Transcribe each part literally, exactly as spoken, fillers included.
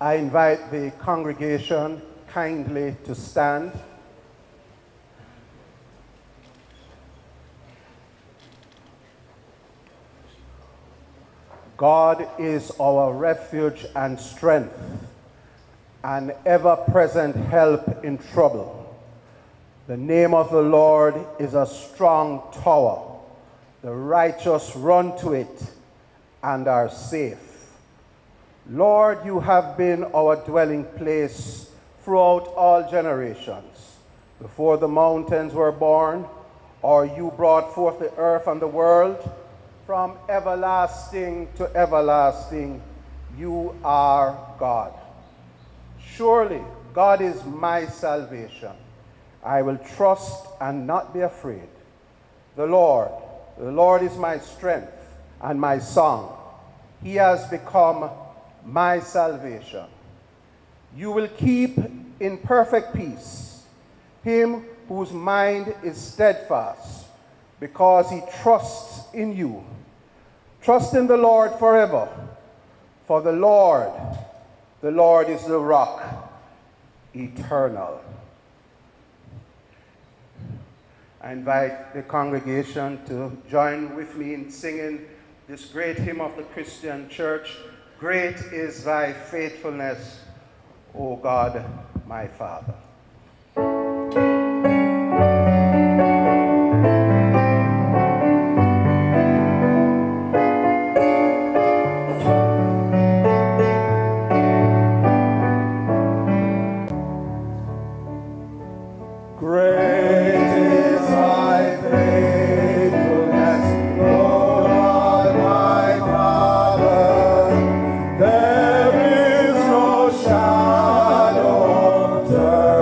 I invite the congregation kindly to stand. God is our refuge and strength, an ever-present help in trouble. The name of the Lord is a strong tower. The righteous run to it and are safe. Lord, you have been our dwelling place throughout all generations. Before the mountains were born, or you brought forth the earth and the world, from everlasting to everlasting, you are God. Surely, God is my salvation. I will trust and not be afraid. The Lord, the Lord is my strength and my song. He has become my salvation. You will keep in perfect peace him whose mind is steadfast, because he trusts in you. Trust in the Lord forever, for the Lord, the Lord is the rock eternal. I invite the congregation to join with me in singing this great hymn of the Christian Church, Great is thy faithfulness, O God, my Father. There is no shadow.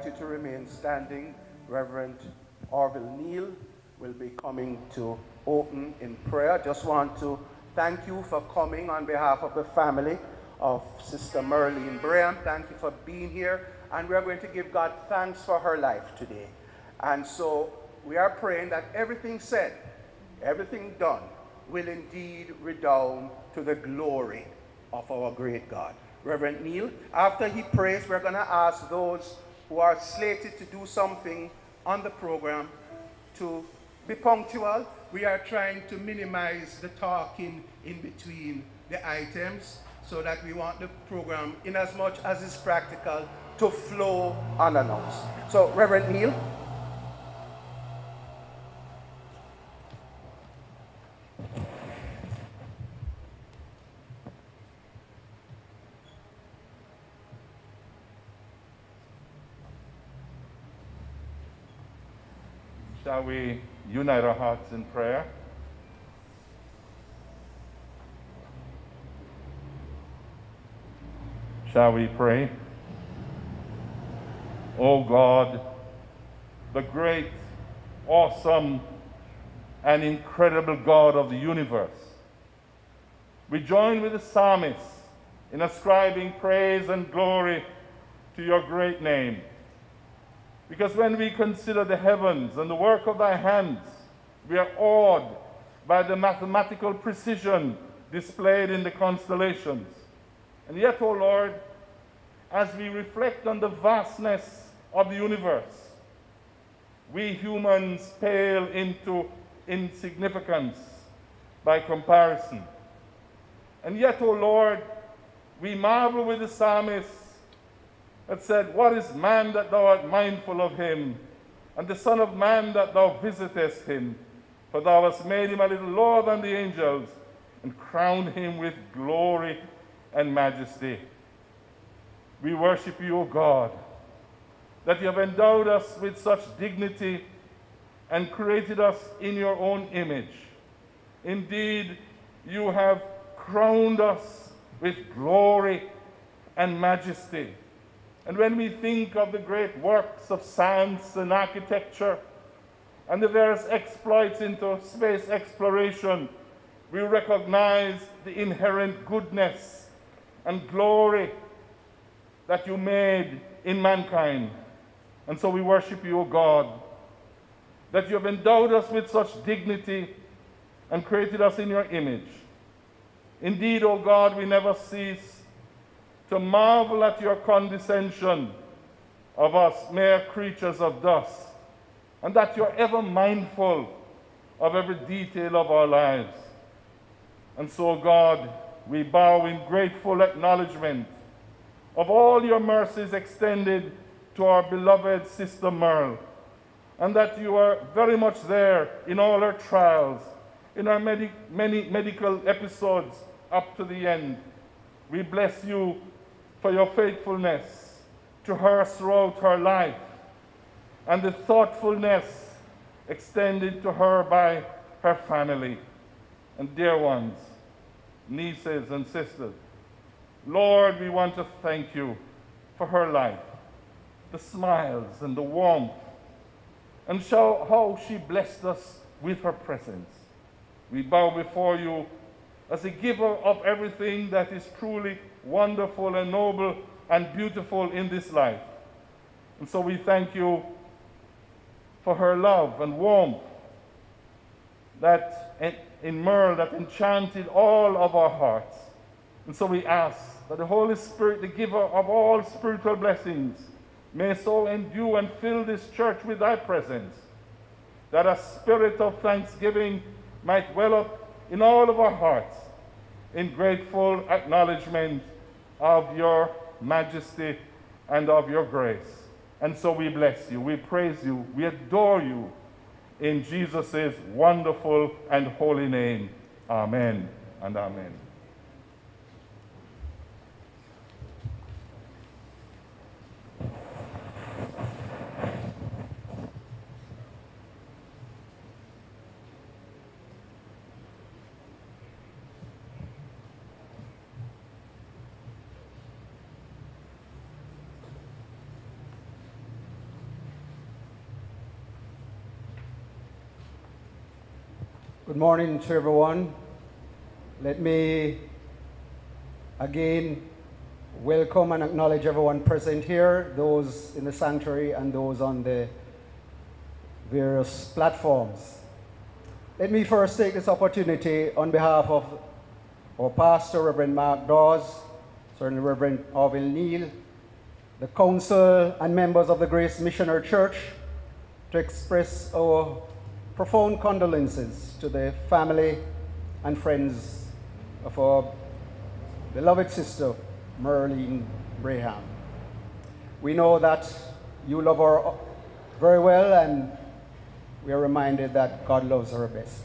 you to remain standing. Reverend Orville Neal will be coming to open in prayer. Just want to thank you for coming on behalf of the family of Sister Murline Braham. Thank you for being here. And we are going to give God thanks for her life today. And so we are praying that everything said, everything done, will indeed redound to the glory of our great God. Reverend Neal, after he prays, we're going to ask those who are slated to do something on the program to be punctual. We are trying to minimize the talking in between the items so that we want the program, in as much as is practical, to flow unannounced. So, Reverend Neal. Shall we unite our hearts in prayer? Shall we pray? O God, the great, awesome, and incredible God of the universe, we join with the psalmist in ascribing praise and glory to your great name. Because when we consider the heavens and the work of thy hands, we are awed by the mathematical precision displayed in the constellations. And yet, O Lord, as we reflect on the vastness of the universe, we humans pale into insignificance by comparison. And yet, O Lord, we marvel with the psalmist that said, what is man that thou art mindful of him, and the son of man that thou visitest him? For thou hast made him a little lower than the angels, and crowned him with glory and majesty. We worship you, O God, that you have endowed us with such dignity and created us in your own image. Indeed, you have crowned us with glory and majesty. And when we think of the great works of science and architecture and the various exploits into space exploration, we recognize the inherent goodness and glory that you made in mankind. And so we worship you, O God, that you have endowed us with such dignity and created us in your image. Indeed, O God, we never cease to marvel at your condescension of us mere creatures of dust, and that you're ever mindful of every detail of our lives. And so, God, we bow in grateful acknowledgement of all your mercies extended to our beloved Sister Merle, and that you are very much there in all her trials, in our many, many medical episodes up to the end. We bless you for your faithfulness to her throughout her life, and the thoughtfulness extended to her by her family and dear ones, nieces and sisters. Lord, we want to thank you for her life, the smiles and the warmth, and show how she blessed us with her presence. We bow before you as a giver of everything that is truly wonderful and noble and beautiful in this life. And so we thank you for her love and warmth that in Merle that enchanted all of our hearts. And so we ask that the Holy Spirit, the giver of all spiritual blessings, may so endue and fill this church with thy presence, that a spirit of thanksgiving might well up in all of our hearts in grateful acknowledgement of your majesty and of your grace. And so we bless you, we praise you, we adore you in Jesus' wonderful and holy name. Amen and amen. Good morning to everyone. Let me again welcome and acknowledge everyone present here, those in the sanctuary and those on the various platforms. Let me first take this opportunity on behalf of our pastor, Reverend Mark Dawes, certainly Reverend Orville Neal, the council and members of the Grace Missionary Church, to express our profound condolences to the family and friends of our beloved sister, Murline Braham. We know that you love her very well, and we are reminded that God loves her best.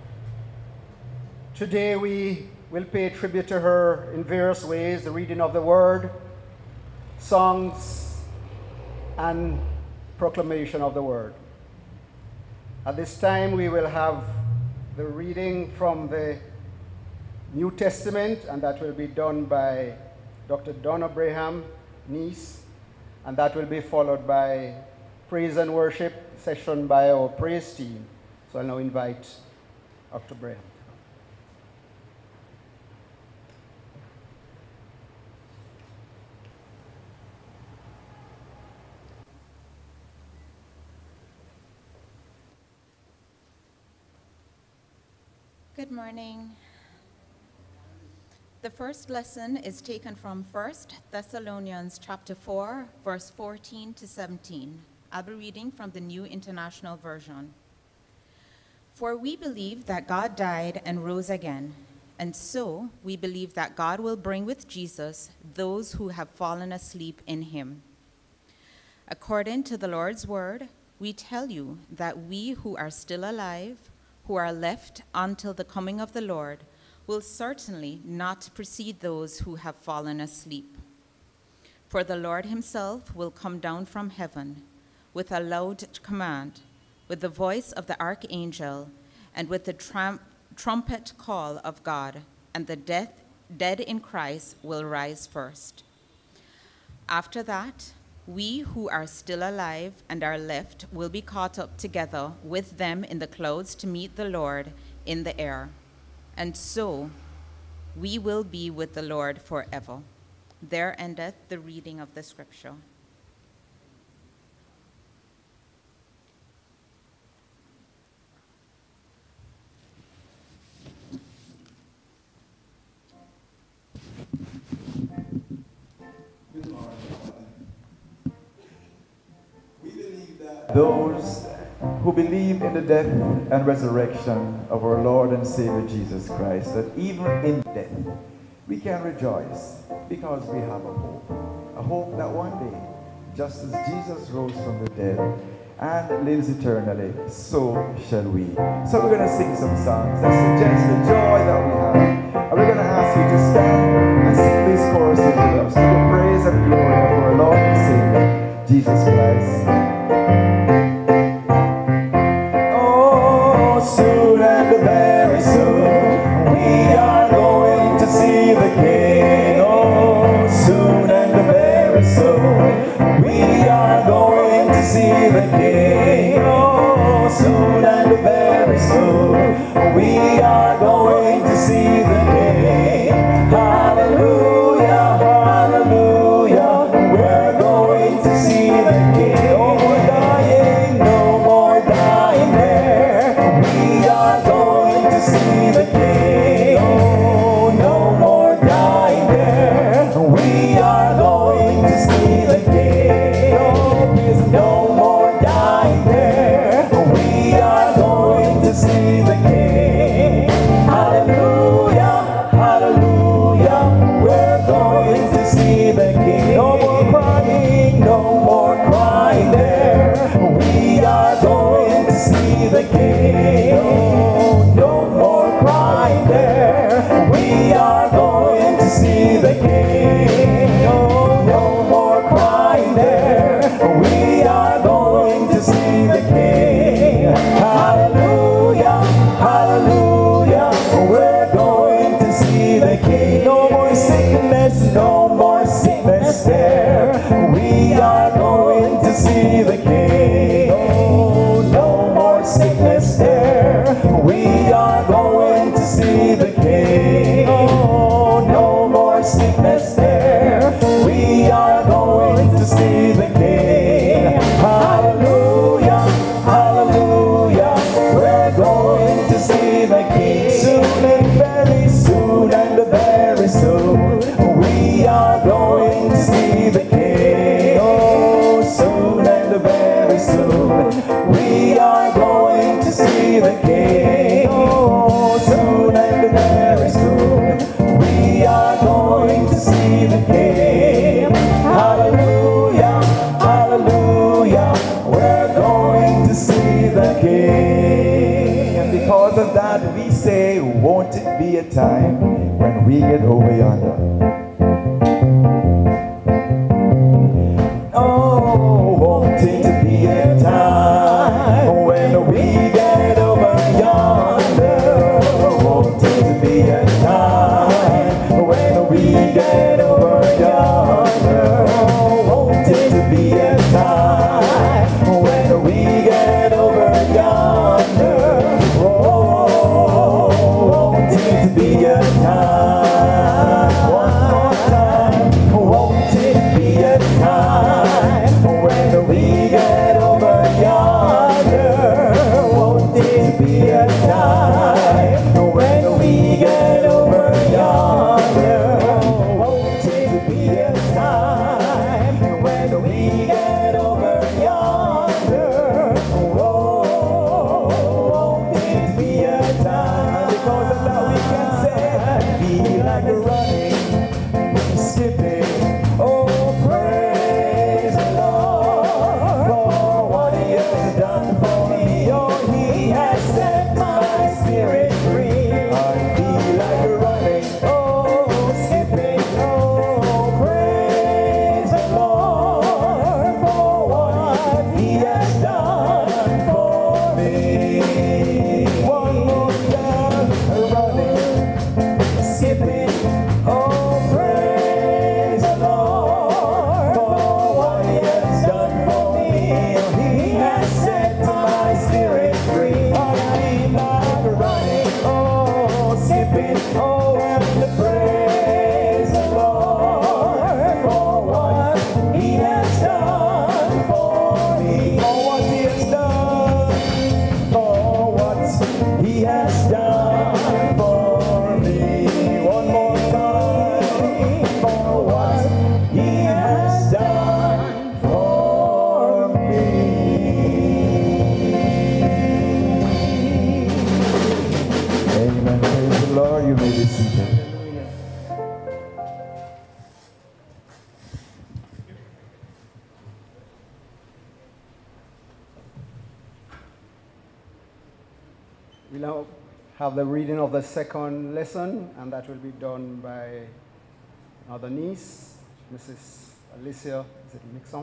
Today we will pay tribute to her in various ways: the reading of the word, songs, and proclamation of the word. At this time, we will have the reading from the New Testament, and that will be done by Doctor Donna Braham, niece, and that will be followed by praise and worship session by our praise team. So I'll now invite Doctor Braham. Good morning. The first lesson is taken from First Thessalonians chapter four, verse fourteen to seventeen. I'll be reading from the New International Version. For we believe that God died and rose again, and so we believe that God will bring with Jesus those who have fallen asleep in him. According to the Lord's word, we tell you that we who are still alive, who are left until the coming of the Lord, will certainly not precede those who have fallen asleep. For the Lord himself will come down from heaven with a loud command, with the voice of the archangel, and with the trum- trumpet call of God, and the death, dead in Christ will rise first. After that, we who are still alive and are left will be caught up together with them in the clouds to meet the Lord in the air. And so we will be with the Lord forever. There endeth the reading of the scripture. Those who believe in the death and resurrection of our Lord and Savior Jesus Christ, that even in death we can rejoice because we have a hope. A hope that one day, just as Jesus rose from the dead and lives eternally, so shall we. So we're going to sing some songs that suggest the joy that we have. And we're going to ask you to stand and sing these choruses with us to the praise and glory of our Lord and Savior, Jesus Christ. Oh, soon and very soon we are going to see the King. Oh, soon and very soon we are going to see the King. Oh, soon and very soon we are going to see the King. Hallelujah, hallelujah, we're going to see the King. No more dying, no more dying there. We are going to see the King. Oh, no more dying there. We are going to see the King. Oh, there's no more dying there. We are going to see the King. Hallelujah, hallelujah, we're going to see the King. No more crying, no more crying there. We are going to see the King. Oh, no more crying there. We are going to see the King. Oh, no more crying there. We are going to see the King. Hallelujah, hallelujah, we're going to see the King. No more sickness, no more sickness there. We are going to see the King. Oh, no more sickness there. We are a time when we get over yonder. Oh, won't it be a time when we get over yonder? Won't it be a time when we get over yonder? Won't it be a time when we get over yonder? Oh, won't it be a time? One more time. Won't it be a time when we get over yonder? Won't it be a time when we get over yonder? Won't it be a time when we get over yonder? Oh, won't it be a time? Because of that we can say, feel like running, skipping, oh praise the Lord for what He has done for me. Oh, He has set my spirit free. I feel like running, oh skipping, oh praise the Lord for what He has done for me. One more time, running, skipping, oh praise the Lord for what He has done for me. He has set my spirit free. I feel like running, oh skipping, oh and praise the Lord for what He has done for me. For what He has done, for what He has done for me. One more time, for what He has done for me. Amen. Praise the Lord. You may be seated. We now have the reading of the second lesson, and that will be done by another niece, Missus Alicia, is it Nixon?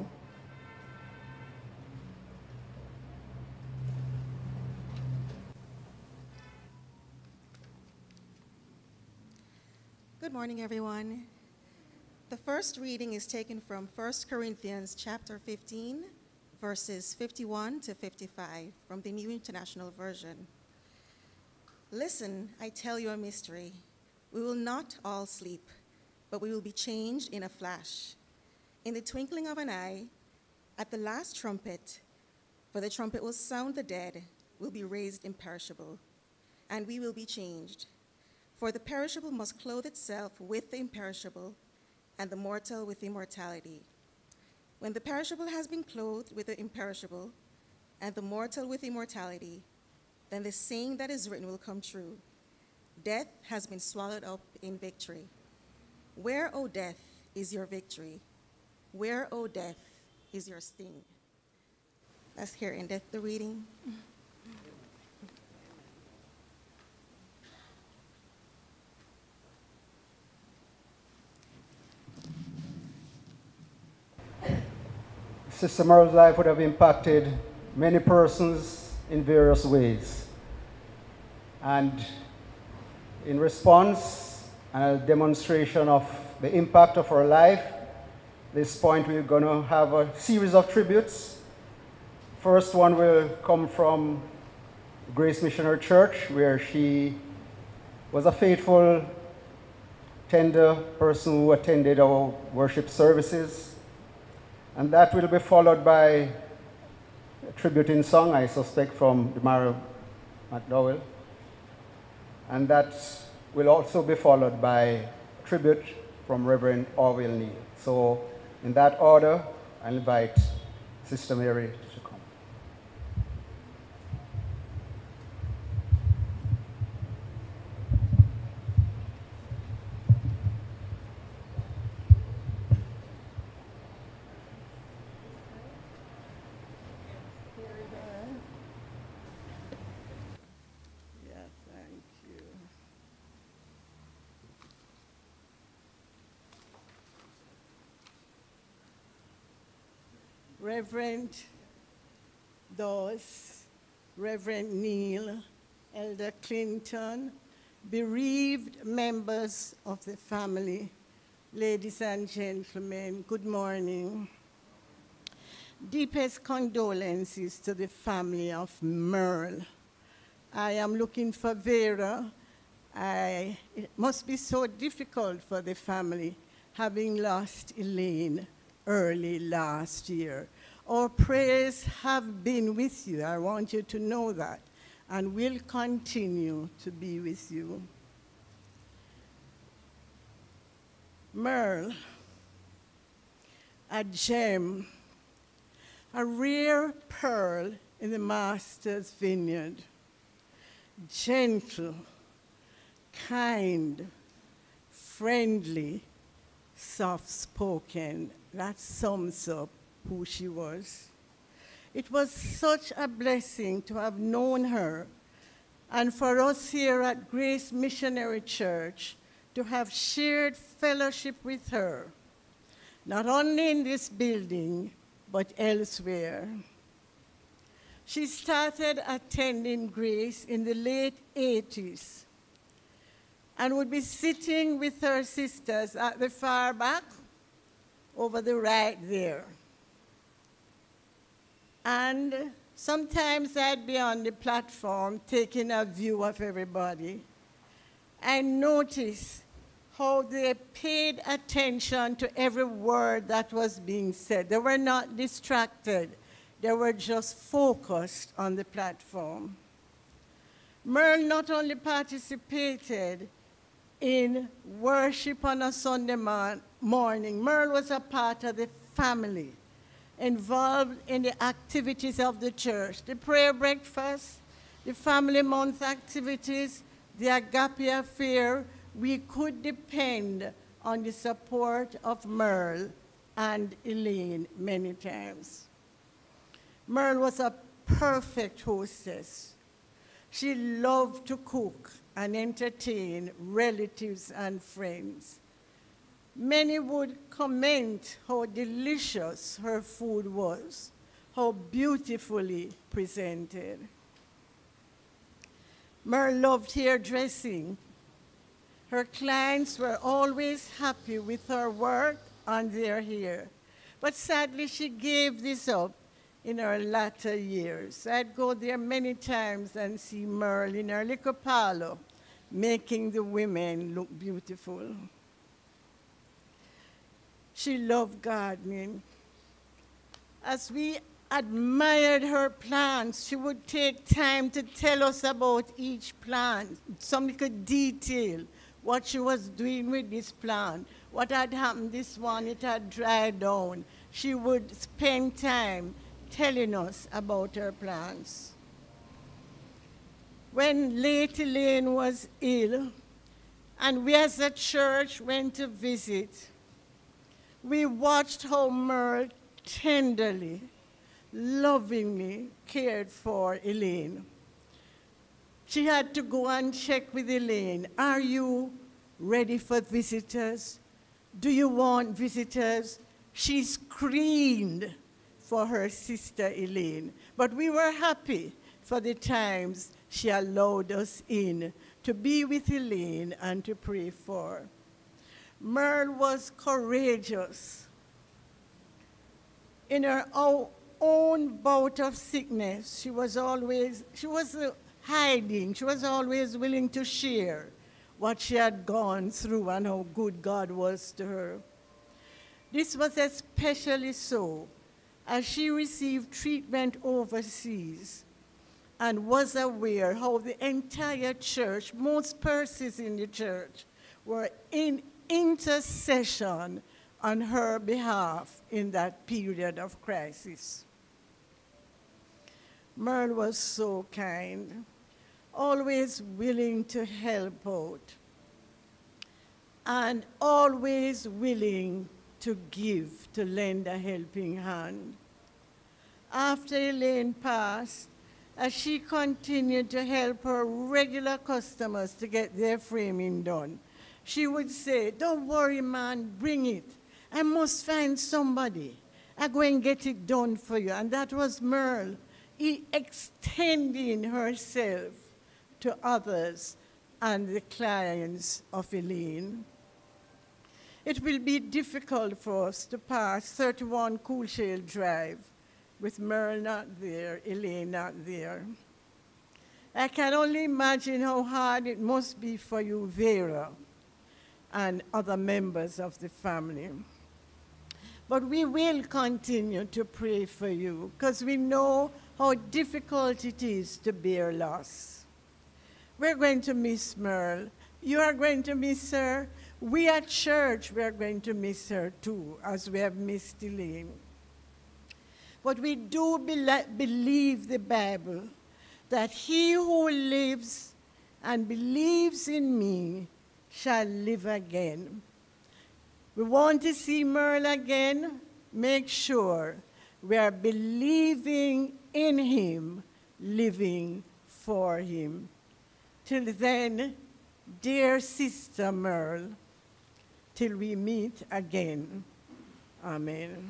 Good morning, everyone. The first reading is taken from First Corinthians chapter fifteen, verses fifty-one to fifty-five from the New International Version. Listen, I tell you a mystery. We will not all sleep, but we will be changed in a flash, in the twinkling of an eye, at the last trumpet. For the trumpet will sound, the dead will be raised imperishable, and we will be changed. For the perishable must clothe itself with the imperishable, and the mortal with immortality. When the perishable has been clothed with the imperishable, and the mortal with immortality, then the saying that is written will come true. Death has been swallowed up in victory. Where, O death, is your victory? Where, O death, is your sting? Let's hear in depth the reading. Sister Merle's life would have impacted many persons in various ways. And in response and a demonstration of the impact of her life, at this point we're going to have a series of tributes. First one will come from Grace Missionary Church, where she was a faithful, tender person who attended our worship services. And that will be followed by a tributing song, I suspect, from Demara McDowell. And that will also be followed by a tribute from Reverend Orville Neal. So in that order, I invite Sister Mary to come. Yeah, thank you. Reverend Dawes, Reverend Neil, Elder Clinton, bereaved members of the family, ladies and gentlemen, good morning. Deepest condolences to the family of Merle. I am looking for Vera. I, it must be so difficult for the family having lost Elaine early last year. Our prayers have been with you. I want you to know that, and will continue to be with you. Merle, a gem, a rare pearl in the Master's vineyard, gentle, kind, friendly, soft-spoken. That sums up who she was. It was such a blessing to have known her, and for us here at Grace Missionary Church to have shared fellowship with her, not only in this building, but elsewhere. She started attending Grace in the late eighties and would be sitting with her sisters at the far back, over the right there. And sometimes I'd be on the platform taking a view of everybody and notice how they paid attention to every word that was being said. They were not distracted. They were just focused on the platform. Merle not only participated in worship on a Sunday morning, Merle was a part of the family, involved in the activities of the church, the prayer breakfast, the family month activities, the agape affair. We could depend on the support of Merle and Elaine many times. Merle was a perfect hostess. She loved to cook and entertain relatives and friends. Many would comment how delicious her food was, how beautifully presented. Merle loved hairdressing. Her clients were always happy with her work on their hair. But sadly, she gave this up in her latter years. I'd go there many times and see Merle in her little parlor, making the women look beautiful. She loved gardening. As we admired her plants, she would take time to tell us about each plant, some little detail, what she was doing with this plant, what had happened this one, it had dried down. She would spend time telling us about her plants. When late Elaine was ill, and we as a church went to visit, we watched how Merle tenderly, lovingly cared for Elaine. She had to go and check with Elaine. Are you ready for visitors? Do you want visitors? She screamed for her sister Elaine. But we were happy for the times she allowed us in to be with Elaine and to pray for her. Merle was courageous. In her own bout of sickness, she was always, she was uh, hiding. She was always willing to share what she had gone through and how good God was to her. This was especially so as she received treatment overseas and was aware how the entire church, most persons in the church, were in intercession on her behalf in that period of crisis. Merle was so kind, always willing to help out, and always willing to give, to lend a helping hand. After Elaine passed, as she continued to help her regular customers to get their framing done, she would say, "Don't worry, man, bring it. I must find somebody. I go and get it done for you. And that was Merle, he extending herself to others and the clients of Elaine. It will be difficult for us to pass thirty-one Cool Shale Drive with Merle not there, Elaine not there. I can only imagine how hard it must be for you, Vera, and other members of the family. But we will continue to pray for you because we know how difficult it is to bear loss. We're going to miss Merle. You are going to miss her. We at church, we are going to miss her too, as we have missed Elaine. But we do be believe the Bible, that he who lives and believes in me shall live again. We want to see Merle again. Make sure we are believing in him, living for him. Till then, dear Sister Merle, till we meet again. Amen.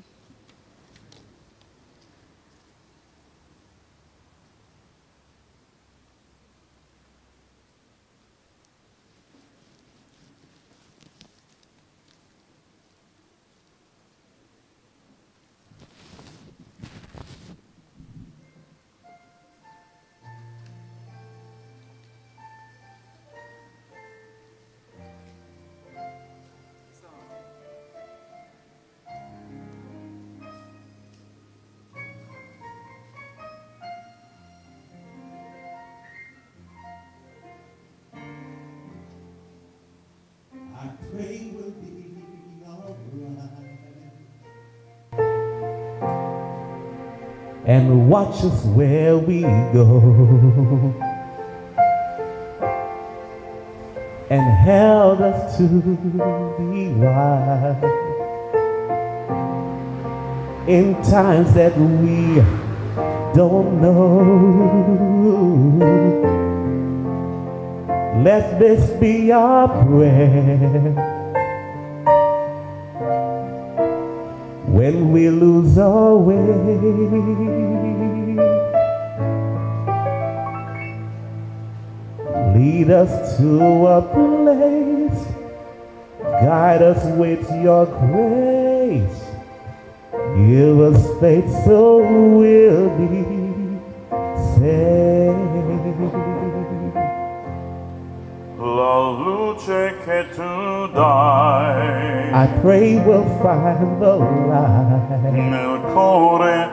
I pray we'll be alright. And watch us where we go, and held us to be wise in times that we don't know. Let this be our prayer when we lose our way. Lead us to a place, guide us with your grace. Give us faith so we'll be saved. La luce che tu dai, I pray we'll find the light nel cuore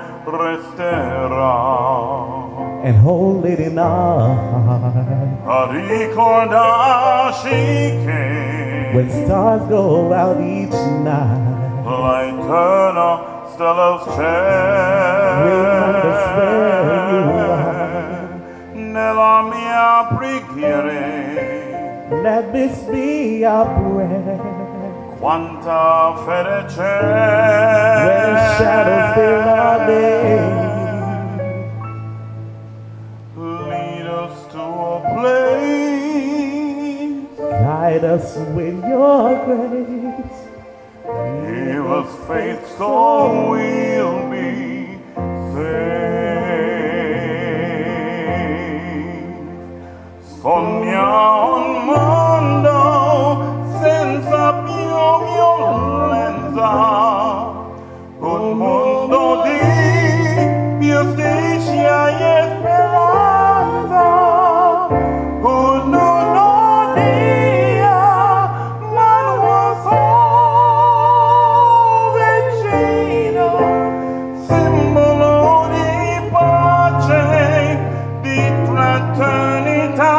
resterà, and hold it in our heart. a ricordarci che When stars go out each night, l'eterna stella al remind us where you cielo, nella mia preghiera. let this be our prayer. Quanta fede c'è When shadows fill our day, lead us to a place, guide us with your grace. give us faith so we'll be saved. Sogna un mondo senza più violenza, un mondo di giustizia e speranza, un nuovo dia, ma non so vicino, simbolo di pace, di fraternità.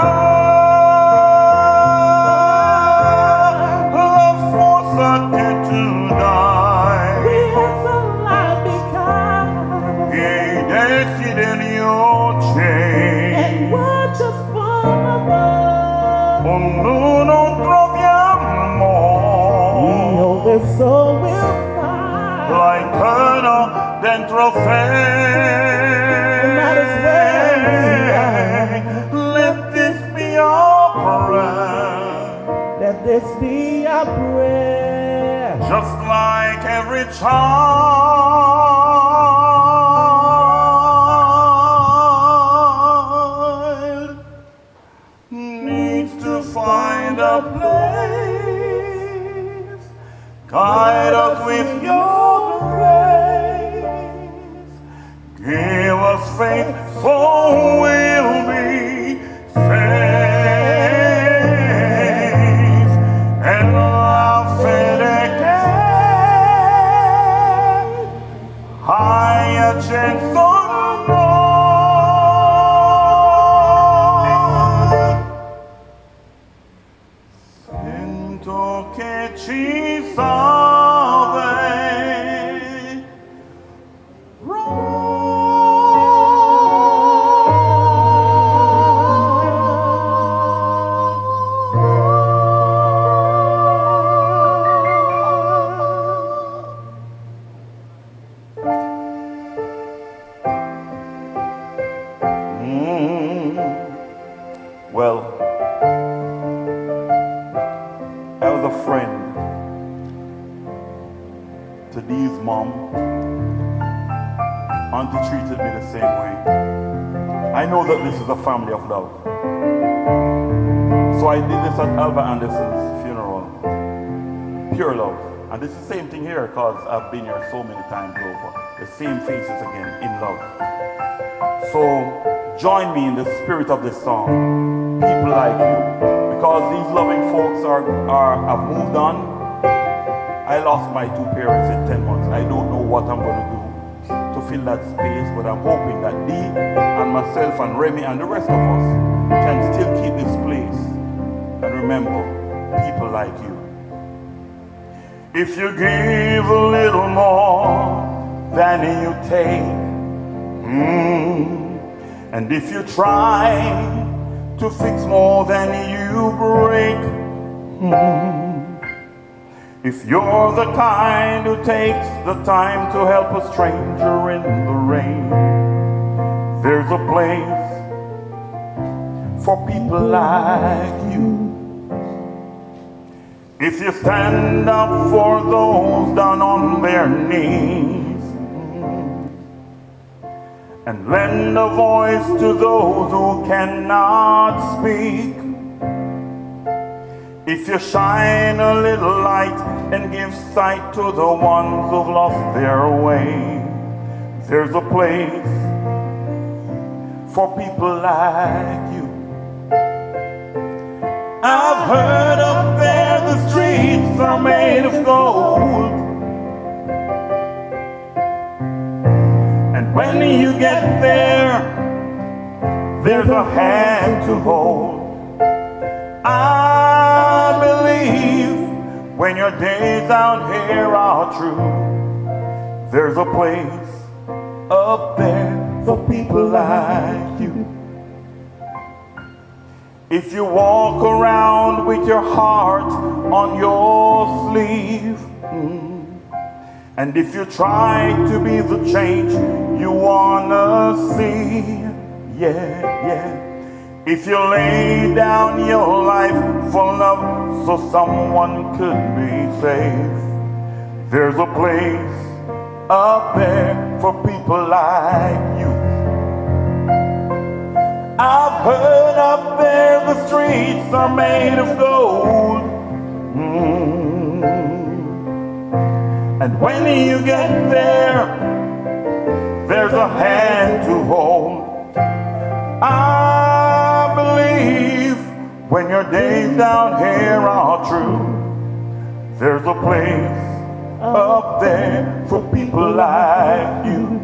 So we'll find l'eterno dentro sé. Might as well be Let this be our prayer, let this be our prayer. just like every child. Guide us with your grace. Give us faith so we'll be safe. And laugh again. Higher chance on che ci salve. Mm. Well, I was a friend to Dee's mom. Auntie treated me the same way. I know that this is a family of love. So I did this at Alva Anderson's funeral. Pure love. And this is the same thing here because I've been here so many times over. The same faces again, in love. So join me in the spirit of this song. People like you. Because these loving folks are, are have moved on. I lost my two parents in ten months. I don't know what I'm going to do to fill that space, but I'm hoping that Dee and myself and Remy and the rest of us can still keep this place and remember people like you. If you give a little more than you take, mm, and if you try to fix more than you break, mm, if you're the kind who takes the time to help a stranger in the rain, there's a place for people like you. If you stand up for those down on their knees and lend a voice to those who cannot speak, if you shine a little light and give sight to the ones who've lost their way, there's a place for people like you. I've heard up there the streets are made of gold, and when you get there, there's a hand to hold. I believe when your days out here are true, there's a place up there for people like you. If you walk around with your heart on your sleeve, mm, and if you try to be the change you wanna see, yeah, yeah. If you lay down your life for love so someone could be safe, there's a place up there for people like you. I've heard up there the streets are made of gold, mm. and when you get there, there's a hand to hold. I believe when your days down here are true, there's a place up there for people like you.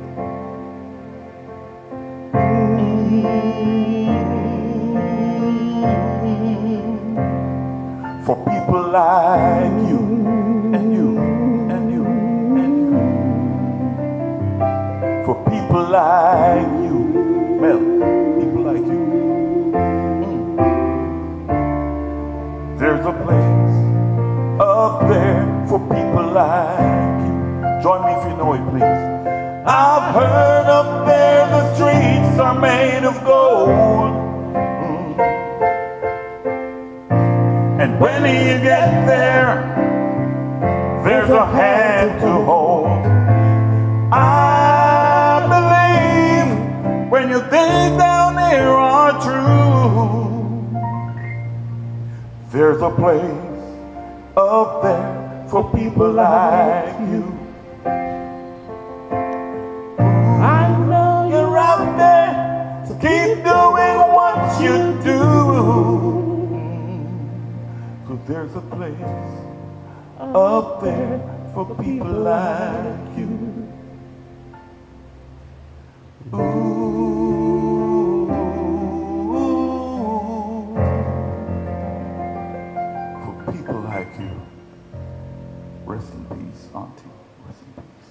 For people like you, and you, and you, and you. For people like you, Mel, people like you. Mm. There's a place up there for people like you. Join me if you know it, please. I've heard up there the streets are made of gold, mm. and when you get there, there's a hand to hold. I believe when your days down here are true, there's a place up there for people like you. I know you're out there, so keep doing what you do. So there's a place up there for people like you. Ooh, for people like you. Rest in peace, Auntie. Rest in peace.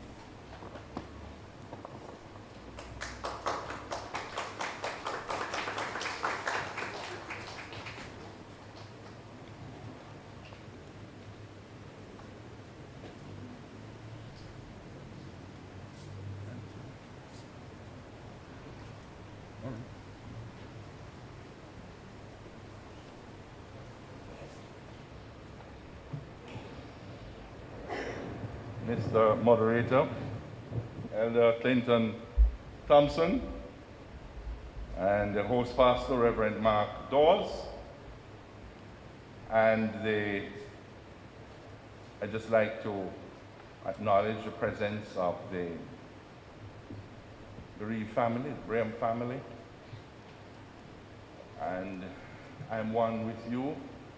Mister Moderator, Elder Clinton Thompson, and the host pastor, Reverend Mark Dawes, and the, I'd just like to acknowledge the presence of the bereaved family, the Braham family, and I'm one with you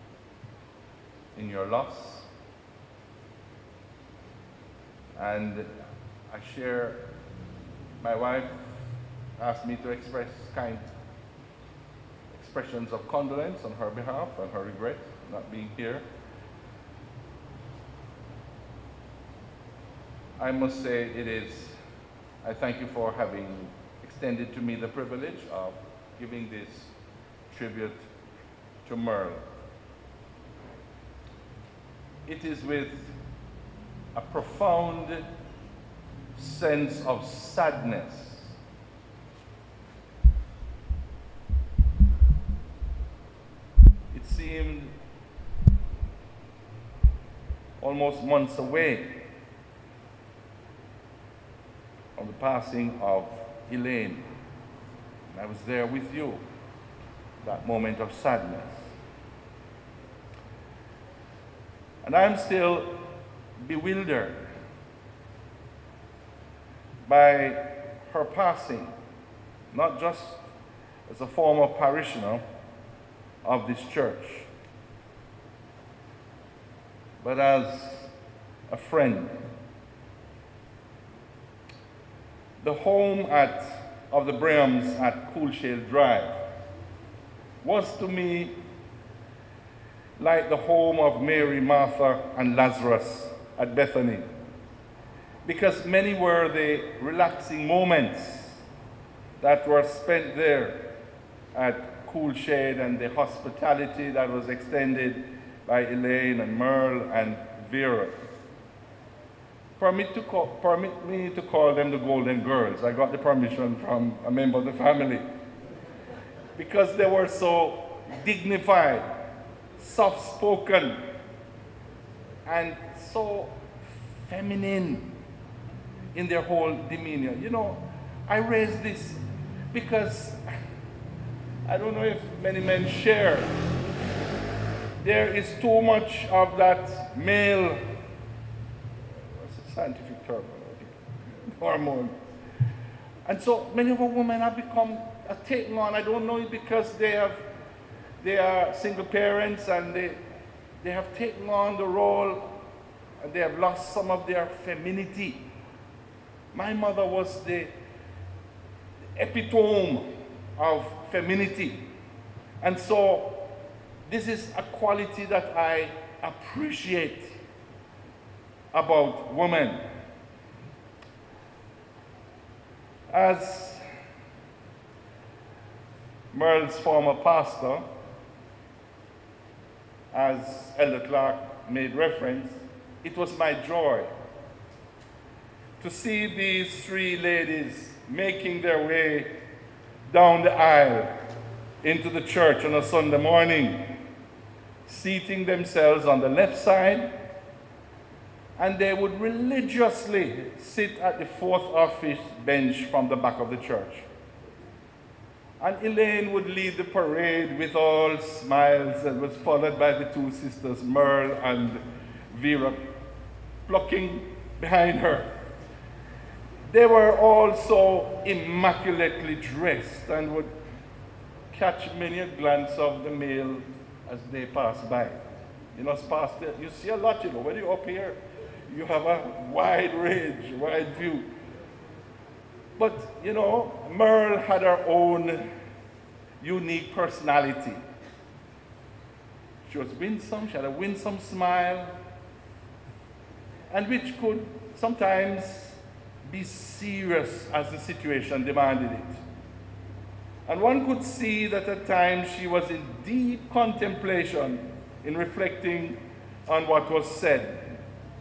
in your loss. And I share, my wife asked me to express kind expressions of condolence on her behalf and her regret not being here. I must say it is, I thank you for having extended to me the privilege of giving this tribute to Merle. It is with a profound sense of sadness it seemed almost months away from the passing of Elaine. And I was there with you, that moment of sadness. And I'm still bewildered by her passing, not just as a former parishioner of this church, but as a friend. The home at, of the Brahams at Coolshale Drive was to me like the home of Mary, Martha, and Lazarus at Bethany, because many were the relaxing moments that were spent there at Coolshade and the hospitality that was extended by Elaine and Merle and Vera. Permit, to call, permit me to call them the Golden Girls. I got the permission from a member of the family, because they were so dignified, soft-spoken, and so feminine in their whole demeanor. You know, I raise this because I don't know if many men share. There is too much of that male, what's the scientific term? Hormone. And so many of our women have become are taken on. I don't know it because they have they are single parents and they they have taken on the role and they have lost some of their femininity. My mother was the epitome of femininity. And so this is a quality that I appreciate about women. As Merle's former pastor, as Elder Clark made reference, it was my joy to see these three ladies making their way down the aisle into the church on a Sunday morning, seating themselves on the left side, and they would religiously sit at the fourth office bench from the back of the church. And Elaine would lead the parade with all smiles and was followed by the two sisters, Merle and Vera plucking behind her. They were all so immaculately dressed and would catch many a glance of the male as they passed by. You know, past there, you see a lot, you know, when you're up here, you have a wide range, wide view. But, you know, Merle had her own unique personality. She was winsome, she had a winsome smile, and which could sometimes be serious as the situation demanded it. And one could see that at times she was in deep contemplation in reflecting on what was said.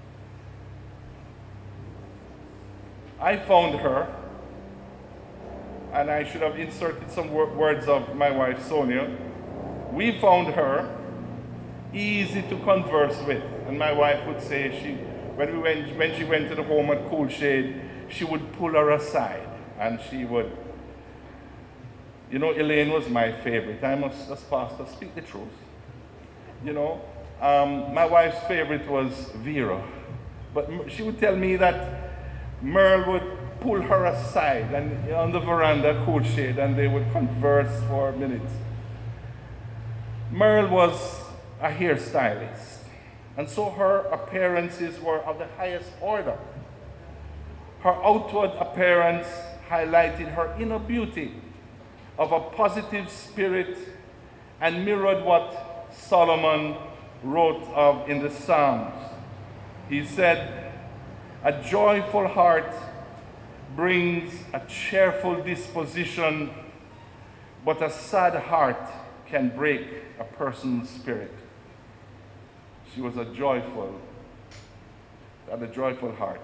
I found her, and I should have inserted some wor words of my wife Sonia. We found her easy to converse with, and my wife would say she, when we went, when she went to the home at Cool Shade, she would pull her aside, and she would. You know, Elaine was my favorite. I must, as pastor, speak the truth. You know, um, my wife's favorite was Vera, but she would tell me that Merle would pull her aside and on the veranda, Cool Shade, and they would converse for minutes. Merle was a hairstylist, and so her appearances were of the highest order. Her outward appearance highlighted her inner beauty of a positive spirit and mirrored what Solomon wrote of in the Psalms. He said, "A joyful heart brings a cheerful disposition, but a sad heart can break a person's spirit." She was a joyful, had a joyful heart.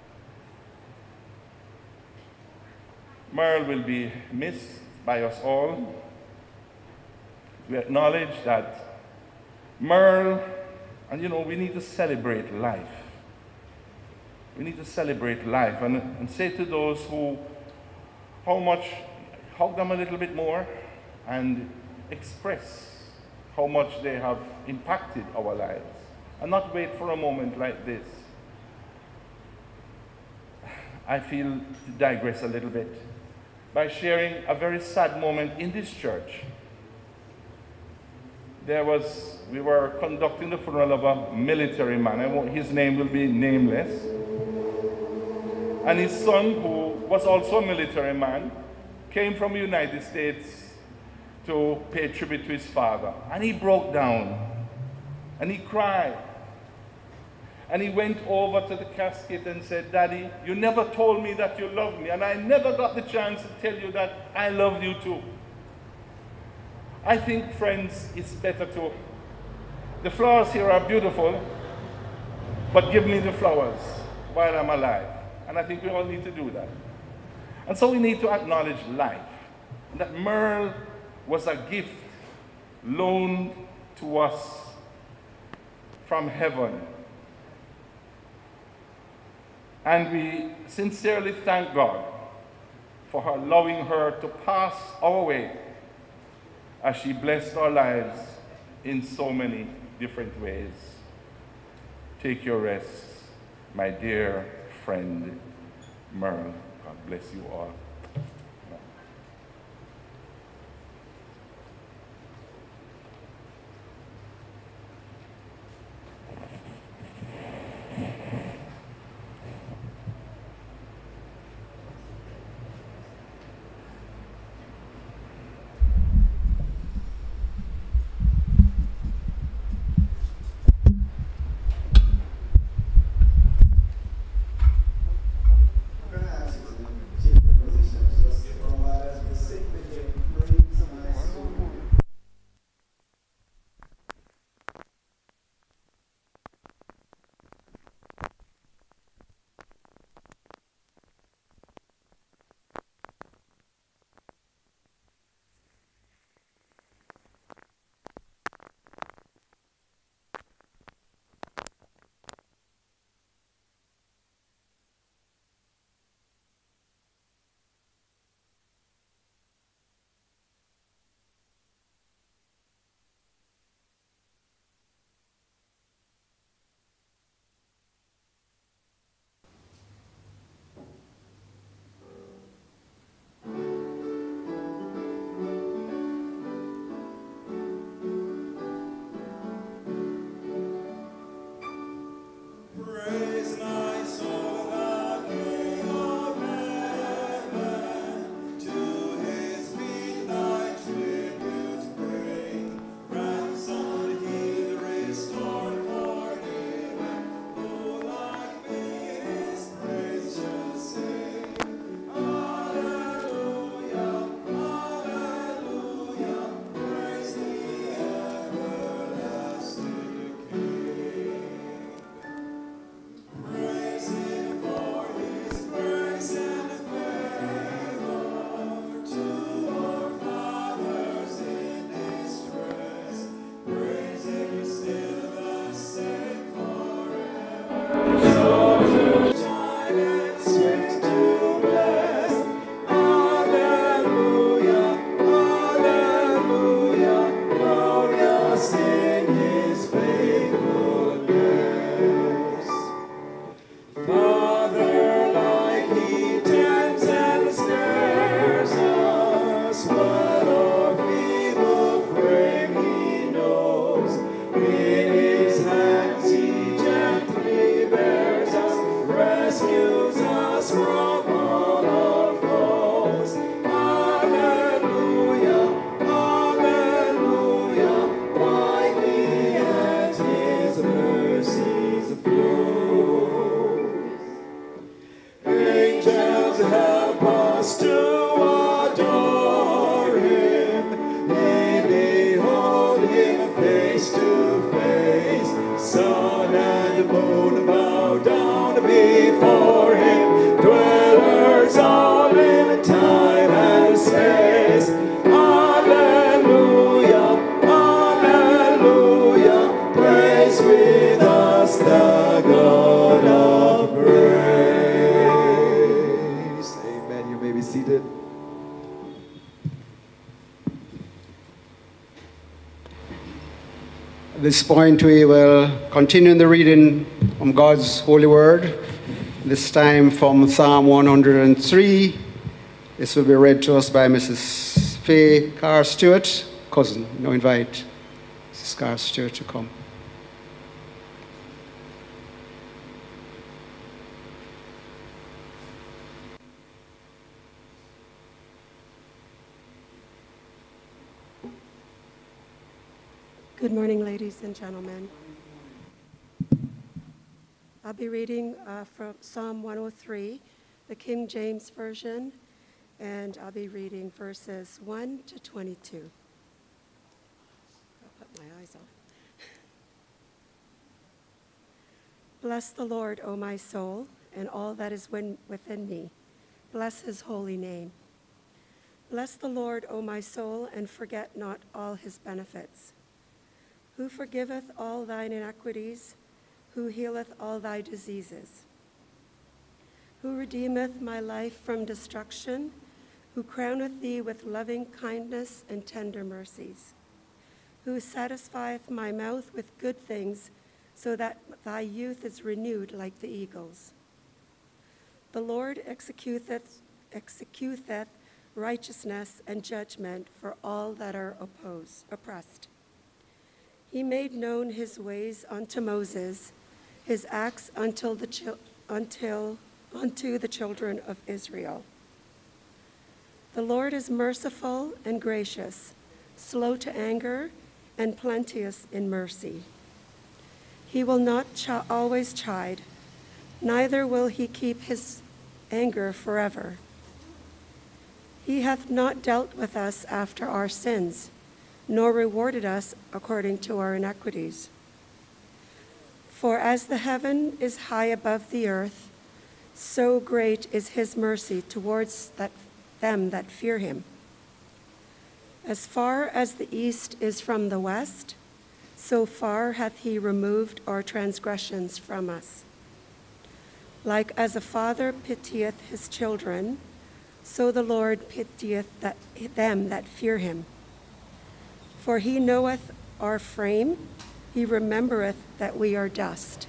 Merle will be missed by us all. We acknowledge that Merle, and you know, we need to celebrate life. We need to celebrate life and, and say to those who, how much, hug them a little bit more and express how much they have impacted our lives. And not wait for a moment like this. I feel to digress a little bit by sharing a very sad moment in this church. There was, we were conducting the funeral of a military man. I won't, his name will be nameless. And his son, who was also a military man, came from the United States to pay tribute to his father. And he broke down, and he cried. And he went over to the casket and said, "Daddy, you never told me that you loved me, and I never got the chance to tell you that I love you too." I think, friends, it's better to, the flowers here are beautiful, but give me the flowers while I'm alive. And I think we all need to do that. And so we need to acknowledge life. And that Merle was a gift loaned to us from heaven. And we sincerely thank God for her allowing her to pass our way as she blessed our lives in so many different ways. Take your rest, my dear friend Merle. God bless you all. Chief and moon bow down before him, dwellers all in time and space. Hallelujah, hallelujah, praise with us the God of grace. Amen. You may be seated. At this point, we will continue the reading from God's holy word, this time from Psalm one hundred three. This will be read to us by Missus Faye Carr Stewart, cousin. Now invite Missus Carr Stewart to come. Good morning, ladies and gentlemen. I'll be reading uh, from Psalm one oh three, the King James Version, and I'll be reading verses one to twenty-two. I'll put my eyes on. Bless the Lord, O my soul, and all that is within me. Bless his holy name. Bless the Lord, O my soul, and forget not all his benefits. Who forgiveth all thine iniquities, who healeth all thy diseases, who redeemeth my life from destruction, who crowneth thee with loving kindness and tender mercies, who satisfieth my mouth with good things, so that thy youth is renewed like the eagles. The Lord executeth, executeth righteousness and judgment for all that are opposed, oppressed. He made known his ways unto Moses, his acts until the chil- until unto the children of Israel. The Lord is merciful and gracious, slow to anger, and plenteous in mercy. He will not ch- always chide, neither will he keep his anger forever. He hath not dealt with us after our sins, nor rewarded us according to our iniquities. For as the heaven is high above the earth, so great is his mercy towards that, them that fear him. As far as the east is from the west, so far hath he removed our transgressions from us. Like as a father pitieth his children, so the Lord pitieth that, them that fear him. For he knoweth our frame, he remembereth that we are dust.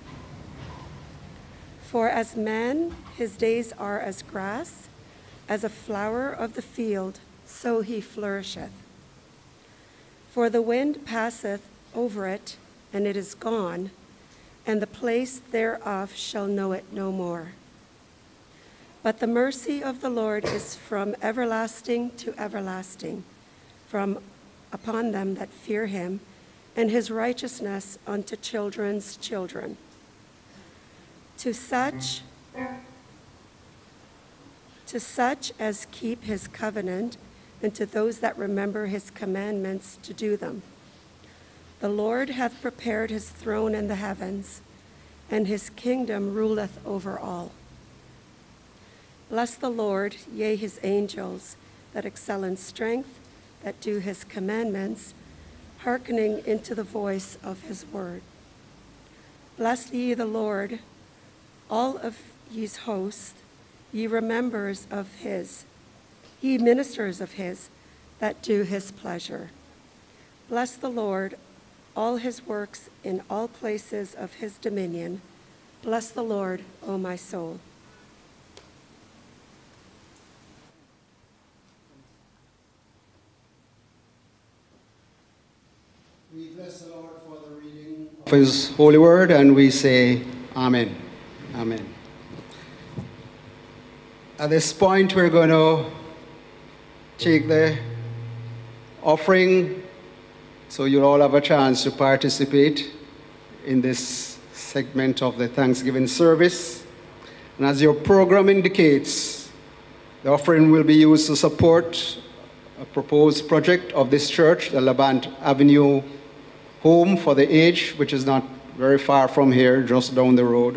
For as man, his days are as grass, as a flower of the field, so he flourisheth. For the wind passeth over it, and it is gone, and the place thereof shall know it no more. But the mercy of the Lord is from everlasting to everlasting, from upon them that fear him, and his righteousness unto children's children. To such, to such as keep his covenant, and to those that remember his commandments to do them. The Lord hath prepared his throne in the heavens, and his kingdom ruleth over all. Bless the Lord, yea, his angels, that excel in strength, that do his commandments, hearkening into the voice of his word. Bless ye the Lord, all of ye's hosts, ye remembers of his, ye ministers of his, that do his pleasure. Bless the Lord, all his works in all places of his dominion. Bless the Lord, O my soul. We bless the Lord for the reading of his holy word, and we say, Amen. Amen. At this point, we're going to take the offering, so you'll all have a chance to participate in this segment of the Thanksgiving service. And as your program indicates, the offering will be used to support a proposed project of this church, the Labant Avenue Home for the Aged, which is not very far from here, just down the road.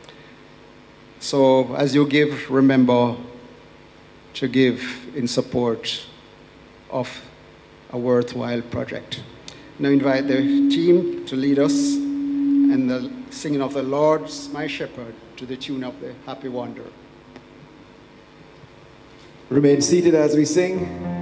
So as you give, remember to give in support of a worthwhile project. Now invite the team to lead us in the singing of the Lord's My Shepherd to the tune of the Happy Wanderer. Remain seated as we sing.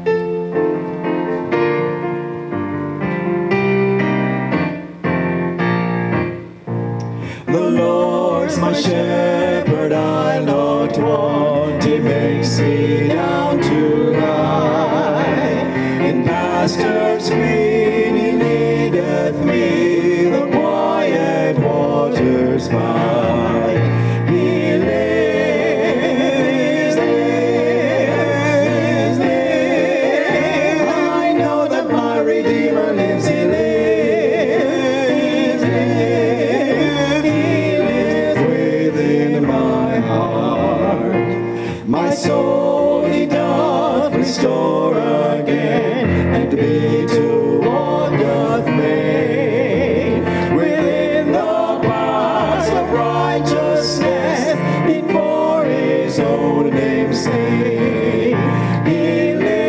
The Lord's my shepherd, I'll not want. He makes me down to lie in pastures green. He leadeth me the quiet waters by. He lives, lives, lives. I know that my Redeemer lives. He lives, lives. He lives within my heart. My soul he doth restore again, and be to what doth make. Within the paths of righteousness, before his own name's sake. He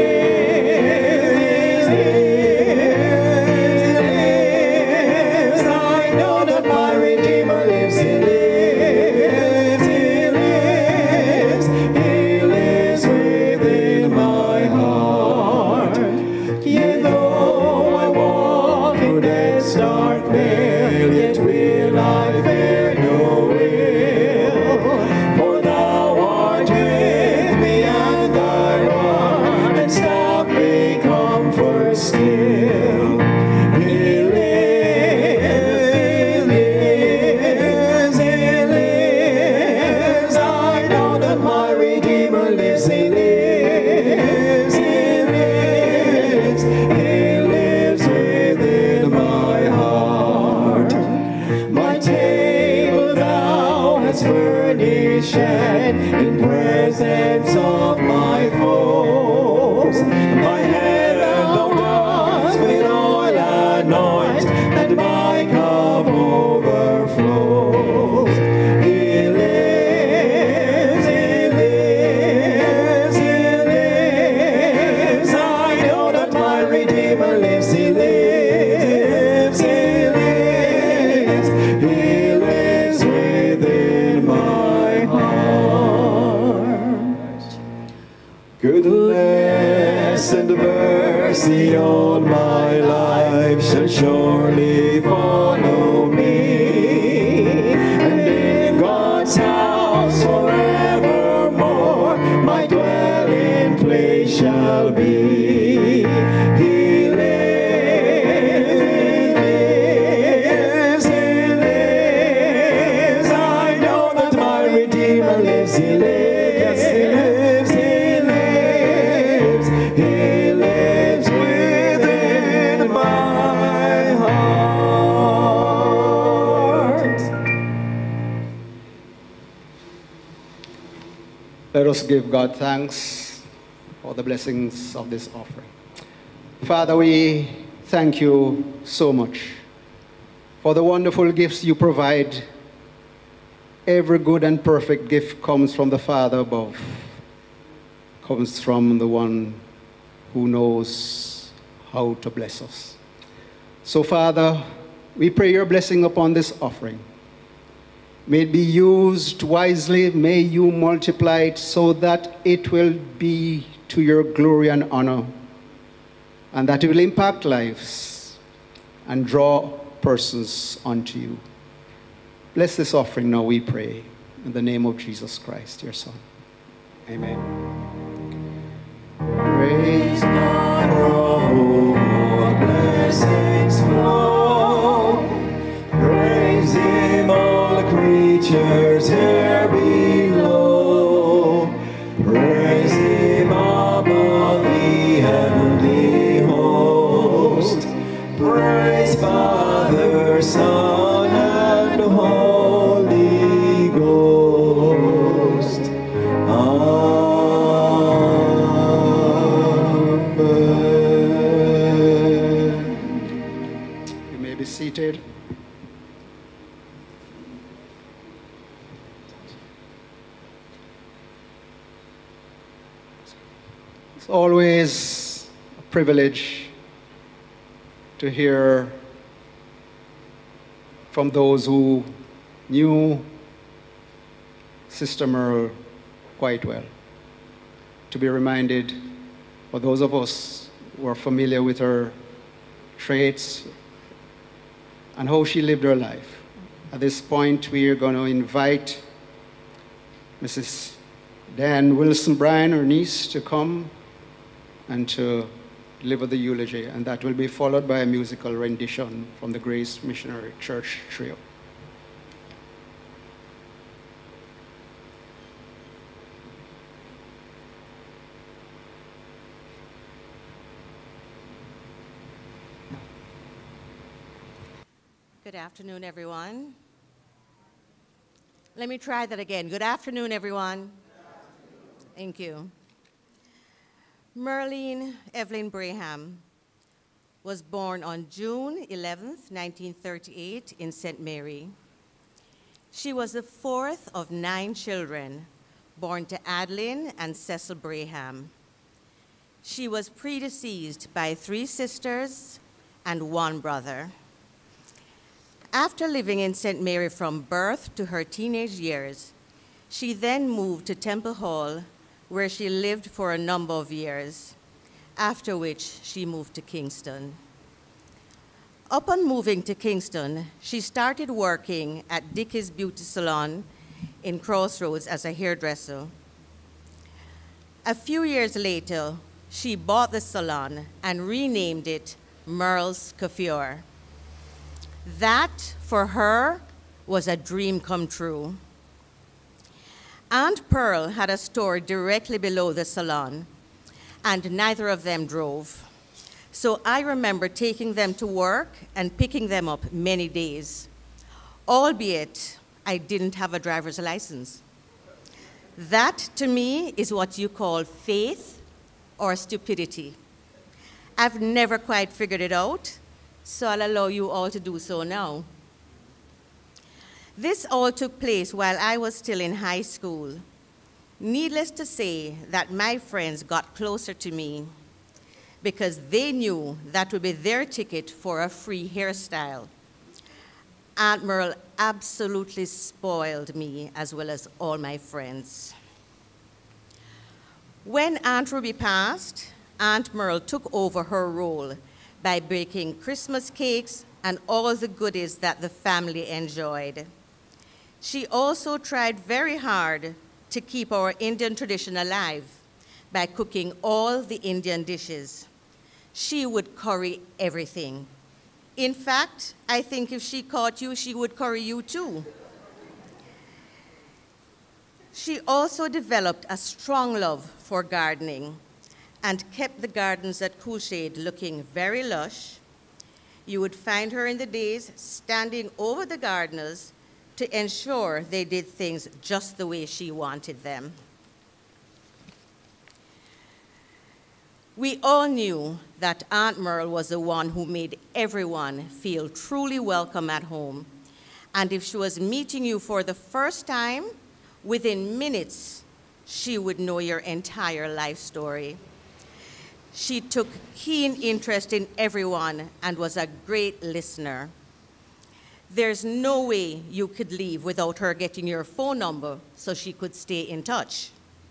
lives, lives, lives. I know that my Redeemer lives. He lives, he lives. He lives within my heart. Yea, though I walk through death's dark vale, yet will I fear no ill. For thou art with me, and thy rod and staff may comfort still. He lives, he lives, he lives. I know that my Redeemer lives. He lives, he lives. He lives within my heart. My table thou hast furnished in presence of my foes. My head thou dost with oil anoint, and my cup overflows. He lives, he lives, he lives. I know that my Redeemer lives. He lives, he lives. He lives within my heart. Goodness and mercy all my life shall surely follow me, and in God's house forevermore my dwelling place shall be. He lives, he lives. I know that my Redeemer lives. He lives, he lives, he lives. He lives within my heart. Let us give God thanks for the blessings of this offering. Father, we thank you so much for the wonderful gifts you provide. Every good and perfect gift comes from the Father above, comes from the one who knows how to bless us. So, Father, we pray your blessing upon this offering. May it be used wisely. May you multiply it so that it will be to your glory and honor, and that it will impact lives and draw persons unto you. Bless this offering now, we pray, in the name of Jesus Christ, your Son. Amen. Praise God, From whom all blessings flow. Praise him, all creatures here below. Praise him above the heavenly host. Praise Father, Son, and Holy Ghost. Amen. You may be seated. It's always a privilege to hear from those who knew Sister Merle quite well. To be reminded, for those of us who are familiar with her traits and how she lived her life. At this point, we are going to invite Missus Dan Wilson Bryan, her niece, to come and to deliver the eulogy, and that will be followed by a musical rendition from the Grace Missionary Church Trio. Good afternoon, everyone. Let me try that again. Good afternoon, everyone. Thank you. Murline Evelyn Braham was born on June eleventh, nineteen thirty-eight in Saint Mary. She was the fourth of nine children born to Adeline and Cecil Braham. She was predeceased by three sisters and one brother. After living in Saint Mary from birth to her teenage years, she then moved to Temple Hall, where she lived for a number of years, after which she moved to Kingston. Upon moving to Kingston, she started working at Dickie's Beauty Salon in Crossroads as a hairdresser. A few years later, she bought the salon and renamed it Merle's Coiffure. That, for her, was a dream come true. Aunt Pearl had a store directly below the salon, and neither of them drove. So I remember taking them to work and picking them up many days, albeit I didn't have a driver's license. That, to me, is what you call faith or stupidity. I've never quite figured it out, so I'll allow you all to do so now. This all took place while I was still in high school. Needless to say that my friends got closer to me because they knew that would be their ticket for a free hairstyle. Aunt Merle absolutely spoiled me as well as all my friends. When Aunt Ruby passed, Aunt Merle took over her role by baking Christmas cakes and all the goodies that the family enjoyed. She also tried very hard to keep our Indian tradition alive by cooking all the Indian dishes. She would curry everything. In fact, I think if she caught you, she would curry you too. She also developed a strong love for gardening and kept the gardens at Coolshade looking very lush. You would find her in the days standing over the gardeners to ensure they did things just the way she wanted them. We all knew that Aunt Merle was the one who made everyone feel truly welcome at home. And if she was meeting you for the first time, within minutes, she would know your entire life story. She took keen interest in everyone and was a great listener. There's no way you could leave without her getting your phone number so she could stay in touch.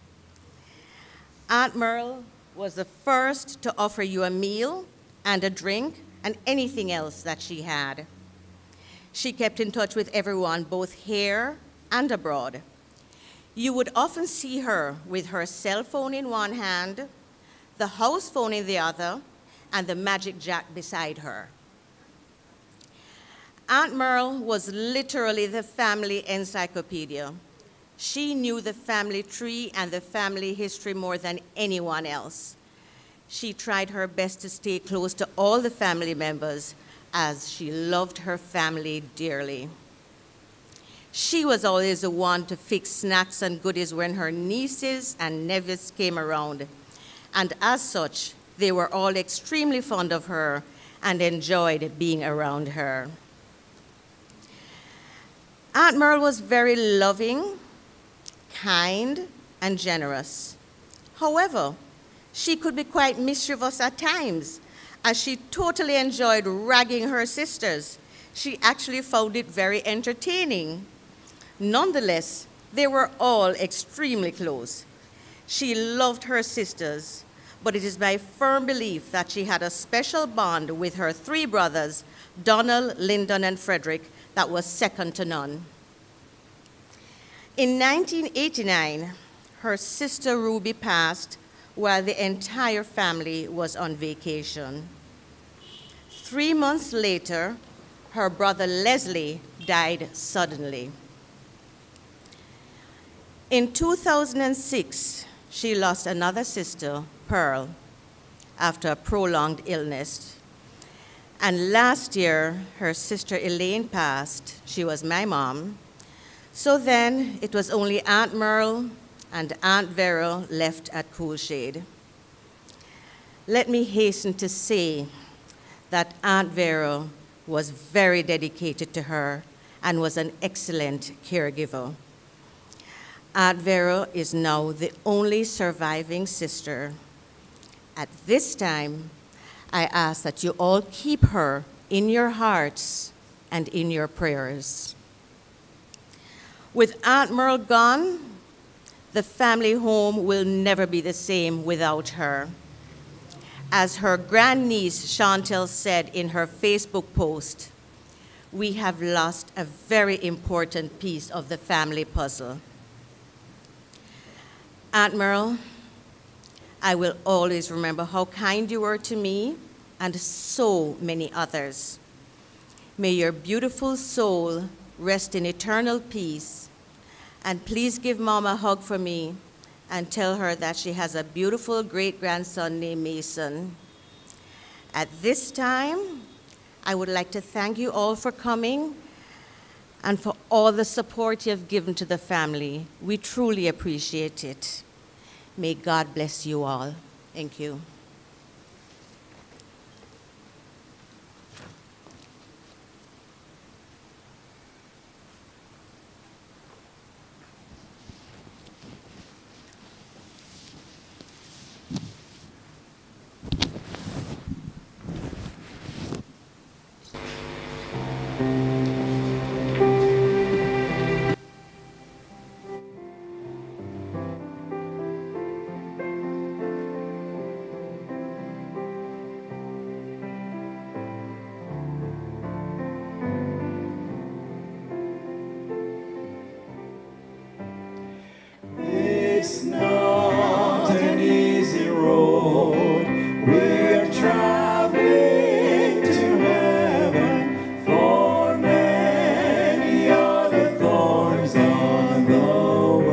Aunt Merle was the first to offer you a meal and a drink and anything else that she had. She kept in touch with everyone, both here and abroad. You would often see her with her cell phone in one hand, the house phone in the other, and the magic jack beside her. Aunt Merle was literally the family encyclopedia. She knew the family tree and the family history more than anyone else. She tried her best to stay close to all the family members as she loved her family dearly. She was always the one to fix snacks and goodies when her nieces and nephews came around. And as such, they were all extremely fond of her and enjoyed being around her. Aunt Merle was very loving, kind, and generous. However, She could be quite mischievous at times, as she totally enjoyed ragging her sisters. She actually found it very entertaining. Nonetheless, they were all extremely close. She loved her sisters, but it is my firm belief that she had a special bond with her three brothers, Donald, Lyndon, and Frederick, that was second to none. In nineteen eighty-nine, her sister Ruby passed while the entire family was on vacation. Three months later, her brother Leslie died suddenly. In two thousand six, she lost another sister, Pearl, after a prolonged illness. And last year, her sister Elaine passed. She was my mom. So then, it was only Aunt Merle and Aunt Vera left at Coolshade. Let me hasten to say that Aunt Vera was very dedicated to her and was an excellent caregiver. Aunt Vera is now the only surviving sister. At this time, I ask that you all keep her in your hearts and in your prayers. With Aunt Merle gone, the family home will never be the same without her. As her grandniece Chantel said in her Facebook post, we have lost a very important piece of the family puzzle. Aunt Merle, I will always remember how kind you were to me and so many others. May your beautiful soul rest in eternal peace. And please give Mom a hug for me and tell her that she has a beautiful great-grandson named Mason. At this time, I would like to thank you all for coming and for all the support you have given to the family. We truly appreciate it. May God bless you all. Thank you. It's not an easy road. We're traveling to heaven, for many are the thorns on the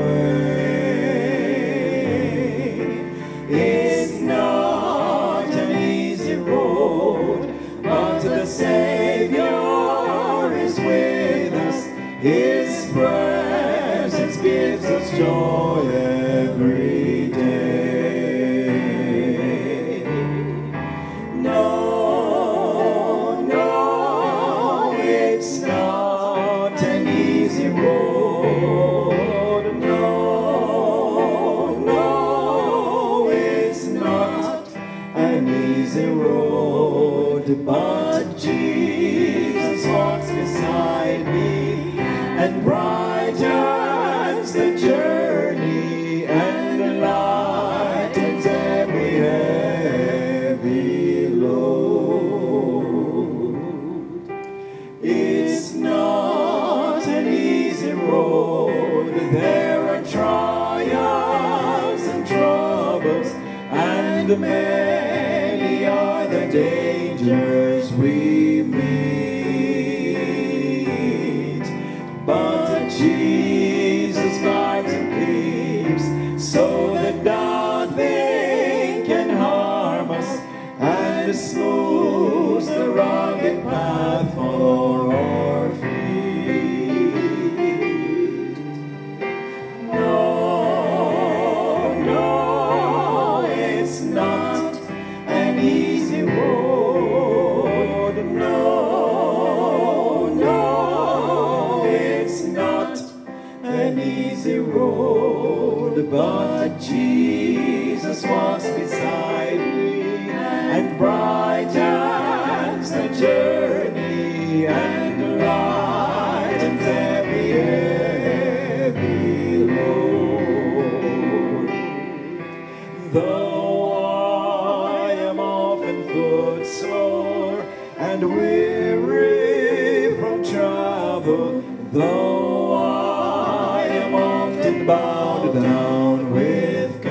way. It's not an easy road, but the Savior is with us. His presence gives us joy every day. No, no, it's not an easy road. No, no, it's not an easy road. But Jesus walks beside me and brightens the journey and lightens every heavy load. It's not an easy road. There are trials and troubles, and many are the dangers we meet. But Jesus guides and keeps, so that nothing can harm us, and smooths the rugged path for our feet. No, no, it's not an easy road. No, no, it's not an easy road, but Jesus Jesus walks beside me and brightens the journey and lightens every heavy load. Though I am often footsore and weary from travel, though I am often bowed down with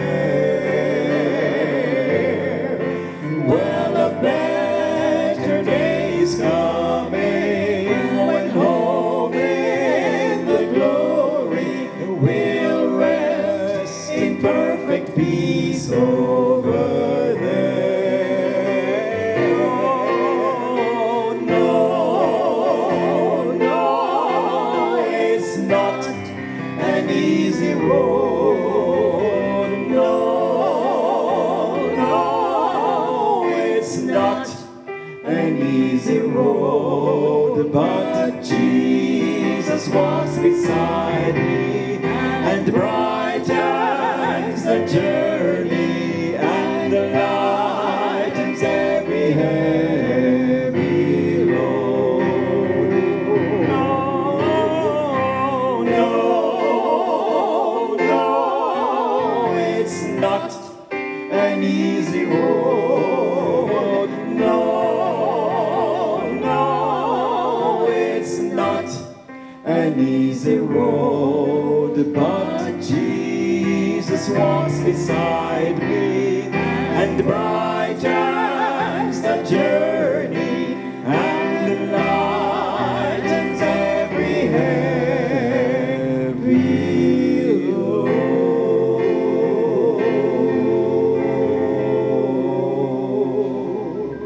care, well, a better day is coming when home in the glory will rest in perfect peace over there. Oh, no, no, it's not an easy road. No, no, it's not an easy road, but Jesus walks beside me and brightens the journey and lightens every heavy load. No, no, no, it's not an easy road. No, no, it's not an easy road, but Jesus walks beside me and brightens the journey and lightens every heavy load.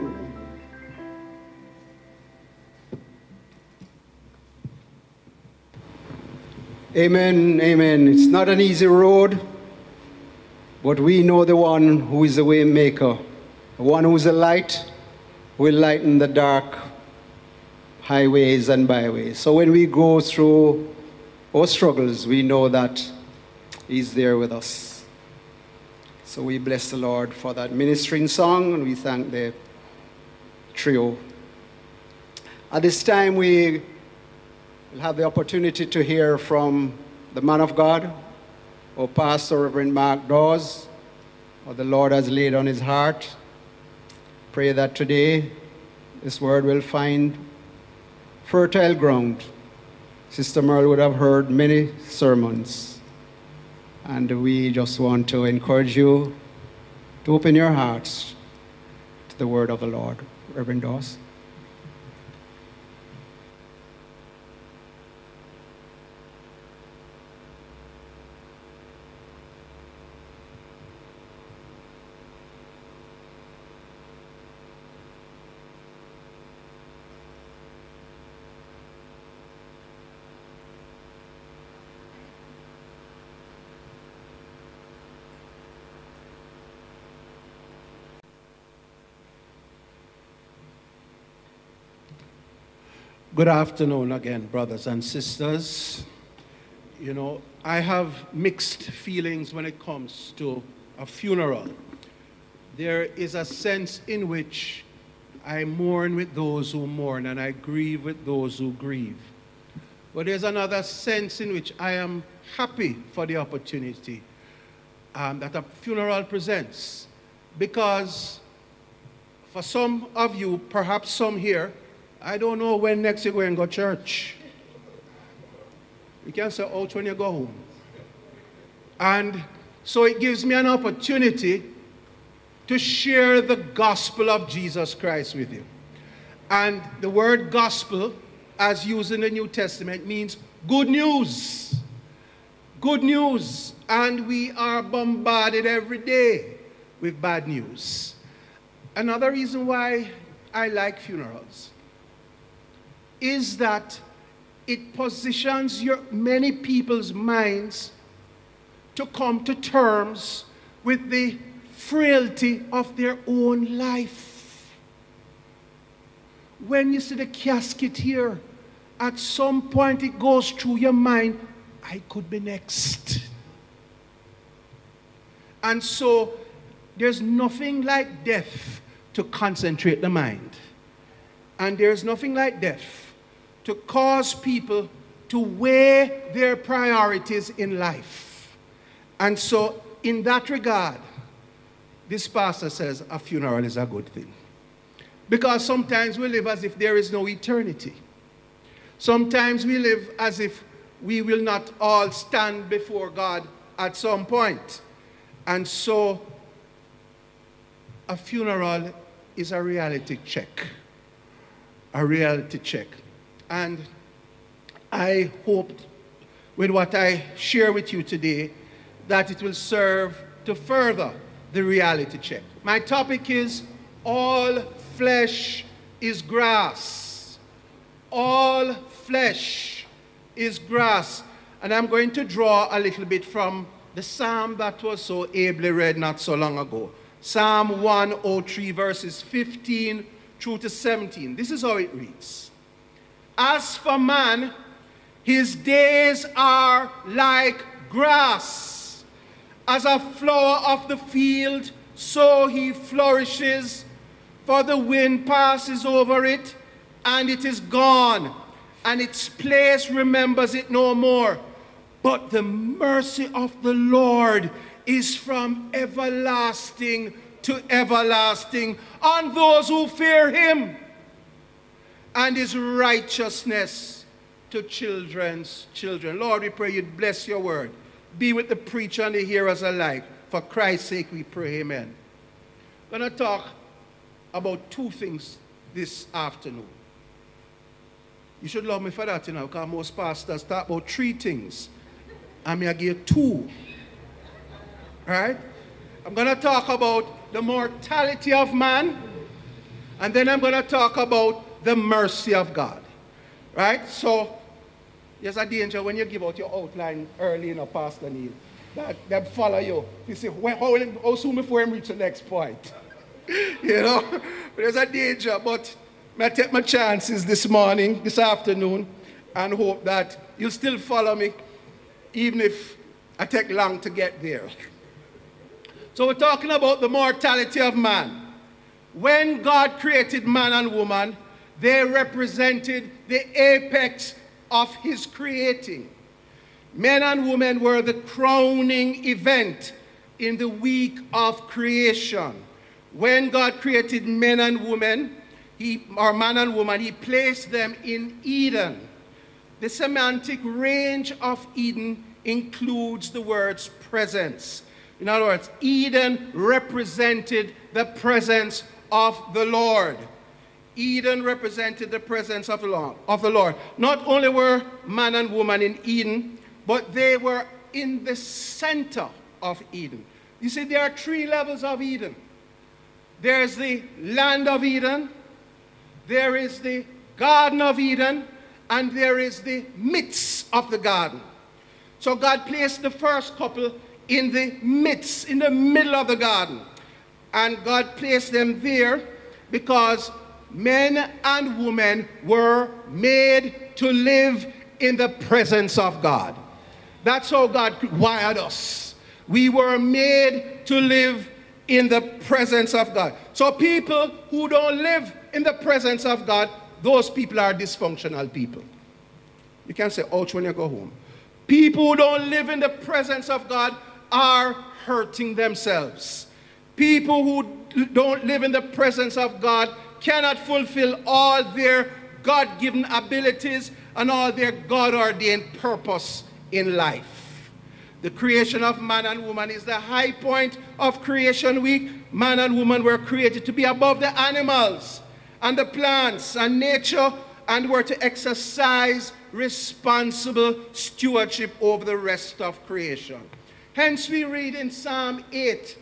Amen, amen. It's not an easy road, but we know the one who is the way maker, the one who is the light, who will lighten the dark highways and byways. So when we go through our struggles, we know that he's there with us. So we bless the Lord for that ministering song, and we thank the trio. At this time, we will have the opportunity to hear from the man of God, our pastor, Reverend Mark Dawes, what the Lord has laid on his heart. Pray that today this word will find fertile ground. Sister Merle would have heard many sermons, and we just want to encourage you to open your hearts to the word of the Lord. Reverend Dawes. Good afternoon again, brothers and sisters. You know, I have mixed feelings when it comes to a funeral. There is a sense in which I mourn with those who mourn and I grieve with those who grieve. But there's another sense in which I am happy for the opportunity um, that a funeral presents. Because for some of you, perhaps some here, I don't know when next you're going to go to church. You can say out when you go home. And so it gives me an opportunity to share the gospel of Jesus Christ with you. And the word gospel, as used in the New Testament, means good news. Good news. And we are bombarded every day with bad news. Another reason why I like funerals is that it positions your, many people's minds to come to terms with the frailty of their own life. When you see the casket here, at some point it goes through your mind, I could be next. And so there's nothing like death to concentrate the mind. And there's nothing like death to cause people to weigh their priorities in life. And so, in that regard, this pastor says a funeral is a good thing. Because sometimes we live as if there is no eternity. Sometimes we live as if we will not all stand before God at some point. And so, a funeral is a reality check. A reality check. And I hope with what I share with you today that it will serve to further the reality check. My topic is all flesh is grass. All flesh is grass. And I'm going to draw a little bit from the psalm that was so ably read not so long ago. Psalm one oh three, verses fifteen through to seventeen. This is how it reads. As for man, his days are like grass. As a flower of the field, so he flourishes. For the wind passes over it, and it is gone, and its place remembers it no more. But the mercy of the Lord is from everlasting to everlasting on those who fear him, and his righteousness to children's children. Lord, we pray you'd bless your word. Be with the preacher and the hearers alike. For Christ's sake we pray, amen. I'm going to talk about two things this afternoon. You should love me for that, you know, because most pastors talk about three things. I'm going to give two. Right? I'm going to talk about the mortality of man, and then I'm going to talk about the mercy of God. Right? So, there's a danger when you give out your outline early, you know, Pastor Neil, that they follow you. You say, well, how, how soon before I reach the next point? You know? But there's a danger, but I take my chances this morning, this afternoon, and hope that you'll still follow me, even if I take long to get there. So we're talking about the mortality of man. When God created man and woman, they represented the apex of his creating. Men and women were the crowning event in the week of creation. When God created men and women, he, or man and woman, he placed them in Eden. The semantic range of Eden includes the word's presence. In other words, Eden represented the presence of the Lord. Eden represented the presence of the Lord. Of the Lord. Not only were man and woman in Eden, but they were in the center of Eden. You see, there are three levels of Eden. There's the land of Eden, there is the Garden of Eden, and there is the midst of the garden. So God placed the first couple in the midst, in the middle of the garden. And God placed them there because men and women were made to live in the presence of God. That's how God wired us. We were made to live in the presence of God. So people who don't live in the presence of God, those people are dysfunctional people. You can say, ouch, when you go home. People who don't live in the presence of God are hurting themselves. People who don't live in the presence of God cannot fulfill all their God-given abilities and all their God-ordained purpose in life. The creation of man and woman is the high point of creation week. Man and woman were created to be above the animals and the plants and nature, and were to exercise responsible stewardship over the rest of creation. Hence we read in Psalm eight,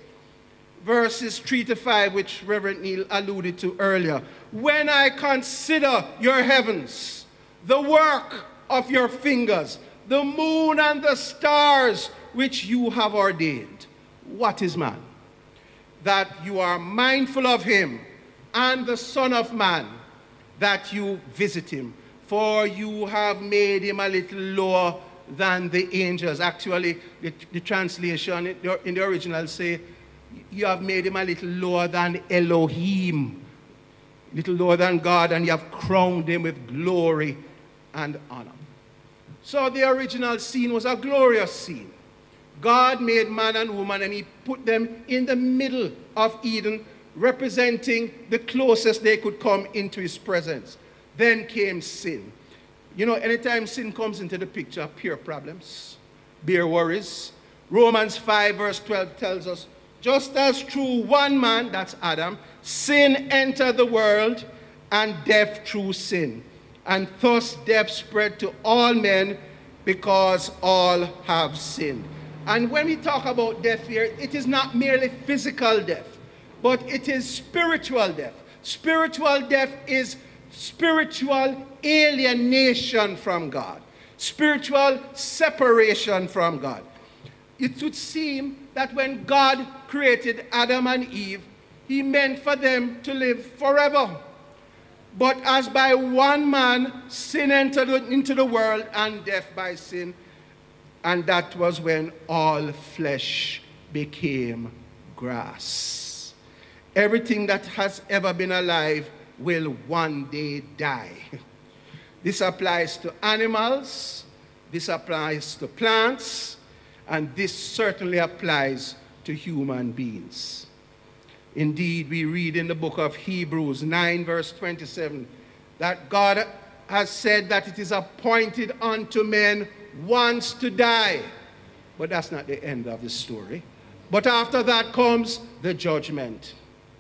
verses three to five, which Reverend Neil alluded to earlier. When I consider your heavens, the work of your fingers, the moon and the stars which you have ordained. What is man? That you are mindful of him, and the Son of Man, that you visit him. For you have made him a little lower than the angels. Actually, the, the translation in the, in the original say, you have made him a little lower than Elohim, little lower than God, and you have crowned him with glory and honor. So the original scene was a glorious scene. God made man and woman, and he put them in the middle of Eden, representing the closest they could come into his presence. Then came sin. You know, anytime sin comes into the picture, pure problems, bare worries. Romans five verse twelve tells us, just as through one man, that's Adam, sin entered the world, and death through sin. And thus death spread to all men because all have sinned. And when we talk about death here, it is not merely physical death, but it is spiritual death. Spiritual death is spiritual alienation from God, spiritual separation from God. It would seem that when God created Adam and Eve, he meant for them to live forever. But as by one man sin entered into the world, and death by sin, and that was when all flesh became grass. Everything that has ever been alive will one day die. This applies to animals, this applies to plants, and this certainly applies to human beings. Indeed, we read in the book of Hebrews nine verse twenty-seven that God has said that it is appointed unto men once to die. But that's not the end of the story. But after that comes the judgment.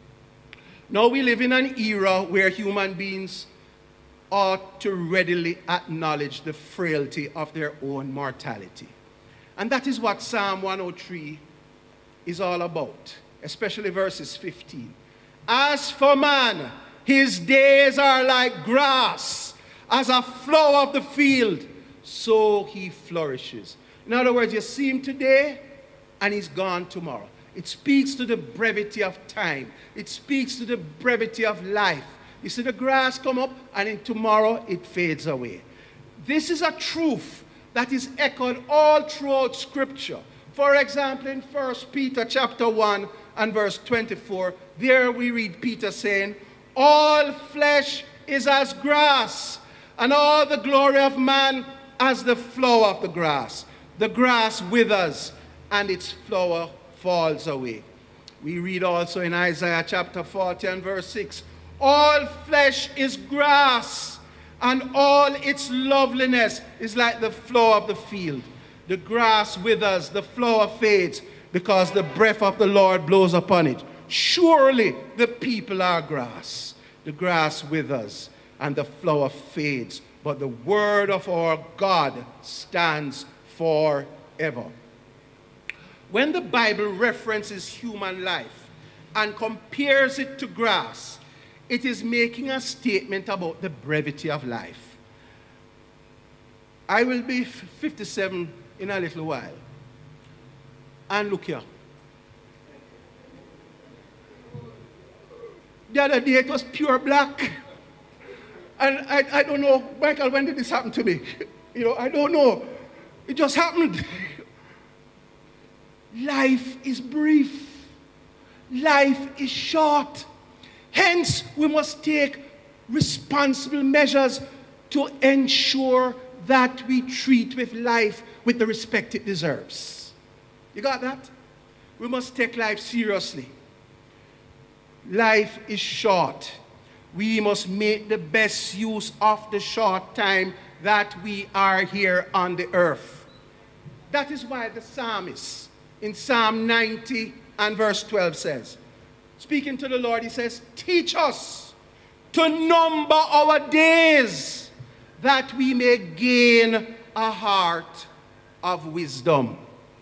Now we live in an era where human beings ought to readily acknowledge the frailty of their own mortality. And that is what Psalm one oh three is all about, especially verses fifteen. As for man, his days are like grass, as a flower of the field, so he flourishes. In other words, you see him today, and he's gone tomorrow. It speaks to the brevity of time. It speaks to the brevity of life. You see the grass come up, and in tomorrow it fades away. This is a truth that is echoed all throughout Scripture. For example, in First Peter chapter one and verse twenty-four, there we read Peter saying, all flesh is as grass, and all the glory of man as the flower of the grass. The grass withers, and its flower falls away. We read also in Isaiah chapter forty and verse six, all flesh is grass, and all its loveliness is like the flower of the field. The grass withers, the flower fades, because the breath of the Lord blows upon it. Surely the people are grass. The grass withers, and the flower fades, but the word of our God stands forever. When the Bible references human life and compares it to grass, it is making a statement about the brevity of life. I will be fifty-seven in a little while. And look here. The other day it was pure black. And I, I don't know, Michael, when did this happen to me? You know, I don't know. It just happened. Life is brief. Life is short. Hence, we must take responsible measures to ensure that we treat with life with the respect it deserves. You got that? We must take life seriously. Life is short. We must make the best use of the short time that we are here on the earth. That is why the psalmist in Psalm ninety and verse twelve says, speaking to the Lord, he says, teach us to number our days, that we may gain a heart of wisdom.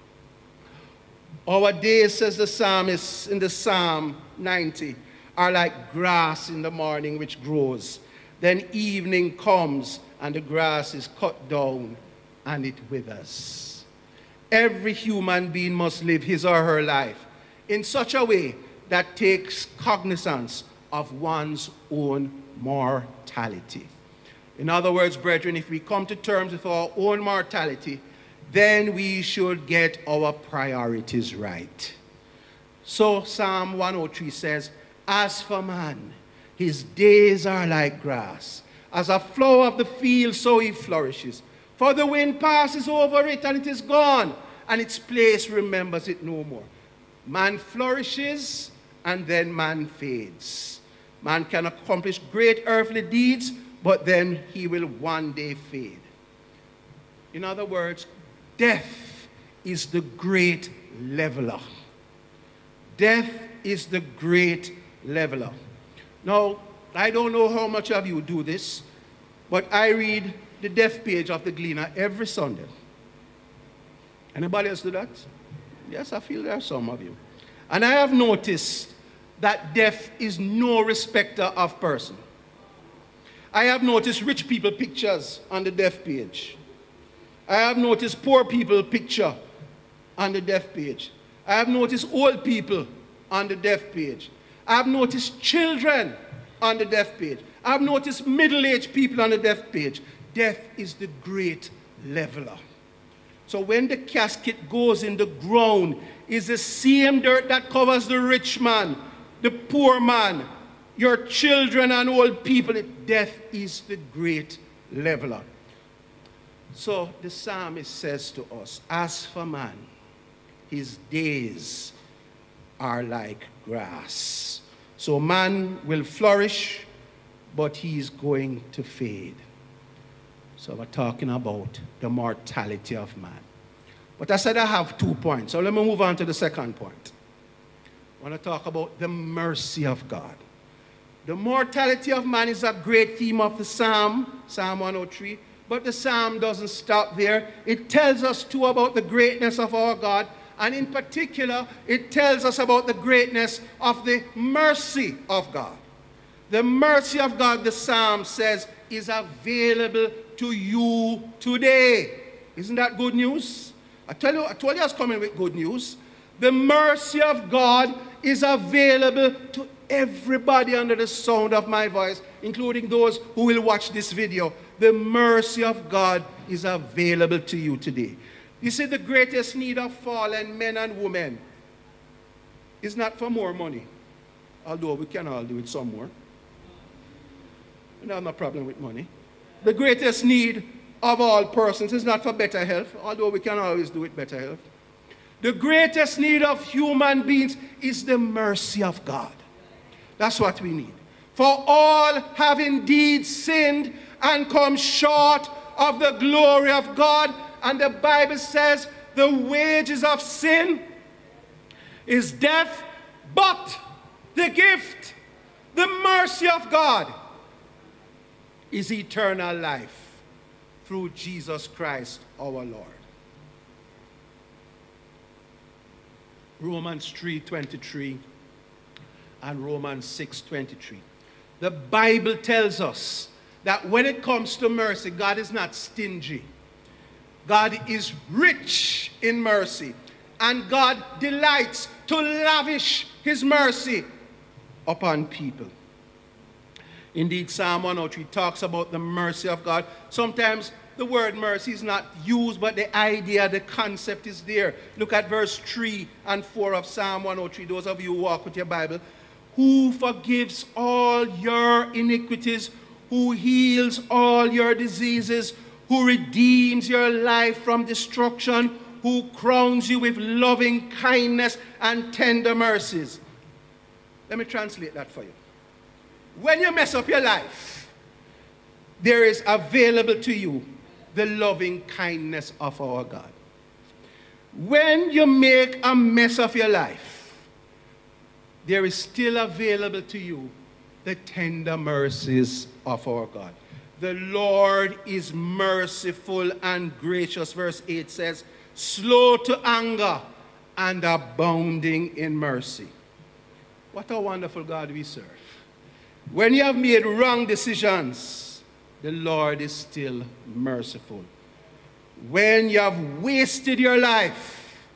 Our days, says the psalmist in the Psalm ninety, are like grass in the morning which grows. Then evening comes, and the grass is cut down, and it withers. Every human being must live his or her life in such a way that takes cognizance of one's own mortality. In other words, brethren, if we come to terms with our own mortality, then we should get our priorities right. So Psalm one oh three says, as for man, his days are like grass. As a flower of the field, so he flourishes. For the wind passes over it, and it is gone, and its place remembers it no more. Man flourishes, and then man fades. Man can accomplish great earthly deeds, but then he will one day fade. In other words, death is the great leveler. Death is the great leveler. Now, I don't know how much of you do this, but I read the death page of the Gleaner every Sunday. Anybody else do that? Yes, I feel there are some of you. And I have noticed that death is no respecter of person. I have noticed rich people pictures on the death page. I have noticed poor people picture on the death page. I have noticed old people on the death page. I have noticed children on the death page. I have noticed middle-aged people on the death page. Death is the great leveler. So when the casket goes in the ground, it's the same dirt that covers the rich man, the poor man, your children and old people. Death is the great leveler. So the psalmist says to us, as for man, his days are like grass. So man will flourish, but he is going to fade. So we're talking about the mortality of man. But I said I have two points. So let me move on to the second point. I want to talk about the mercy of God. The mortality of man is a great theme of the Psalm, Psalm one oh three. But the Psalm doesn't stop there. It tells us too about the greatness of our God. And in particular, it tells us about the greatness of the mercy of God. The mercy of God, the Psalm says, is available to you today. Isn't that good news? I tell you, I told you I was coming with good news. The mercy of God is available to everybody under the sound of my voice, including those who will watch this video. The mercy of God is available to you today. You see, the greatest need of fallen men and women is not for more money, although we can all do it some more. We don't have no problem with money. The greatest need of all persons is not for better health, although we can always do it better health. The greatest need of human beings is the mercy of God. That's what we need. For all have indeed sinned and come short of the glory of God. And the Bible says the wages of sin is death, but the gift, the mercy of God, is eternal life through Jesus Christ our Lord. Romans three twenty-three and Romans six twenty-three. The Bible tells us that when it comes to mercy, God is not stingy. God is rich in mercy, and God delights to lavish his mercy upon people. Indeed, Psalm one oh three talks about the mercy of God. Sometimes the word mercy is not used, but the idea, the concept is there. Look at verse three and four of Psalm one oh three, those of you who walk with your Bible. Who forgives all your iniquities, who heals all your diseases, who redeems your life from destruction, who crowns you with loving kindness and tender mercies. Let me translate that for you. When you mess up your life, there is available to you the loving kindness of our God. When you make a mess of your life, there is still available to you the tender mercies of our God. The Lord is merciful and gracious. Verse eight says, slow to anger and abounding in mercy. What a wonderful God we serve. When you have made wrong decisions, the Lord is still merciful. When you have wasted your life,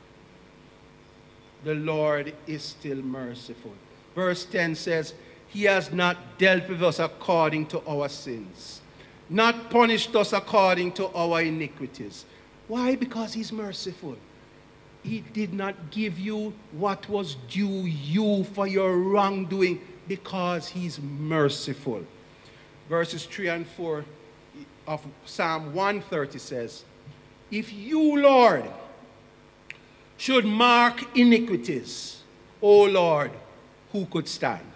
the Lord is still merciful. Verse ten says, he has not dealt with us according to our sins, not punished us according to our iniquities. Why? Because he's merciful. he did not give you what was due you for your wrongdoing because he's merciful. Verses three and four of Psalm one thirty says, if you, Lord, should mark iniquities, O Lord, who could stand?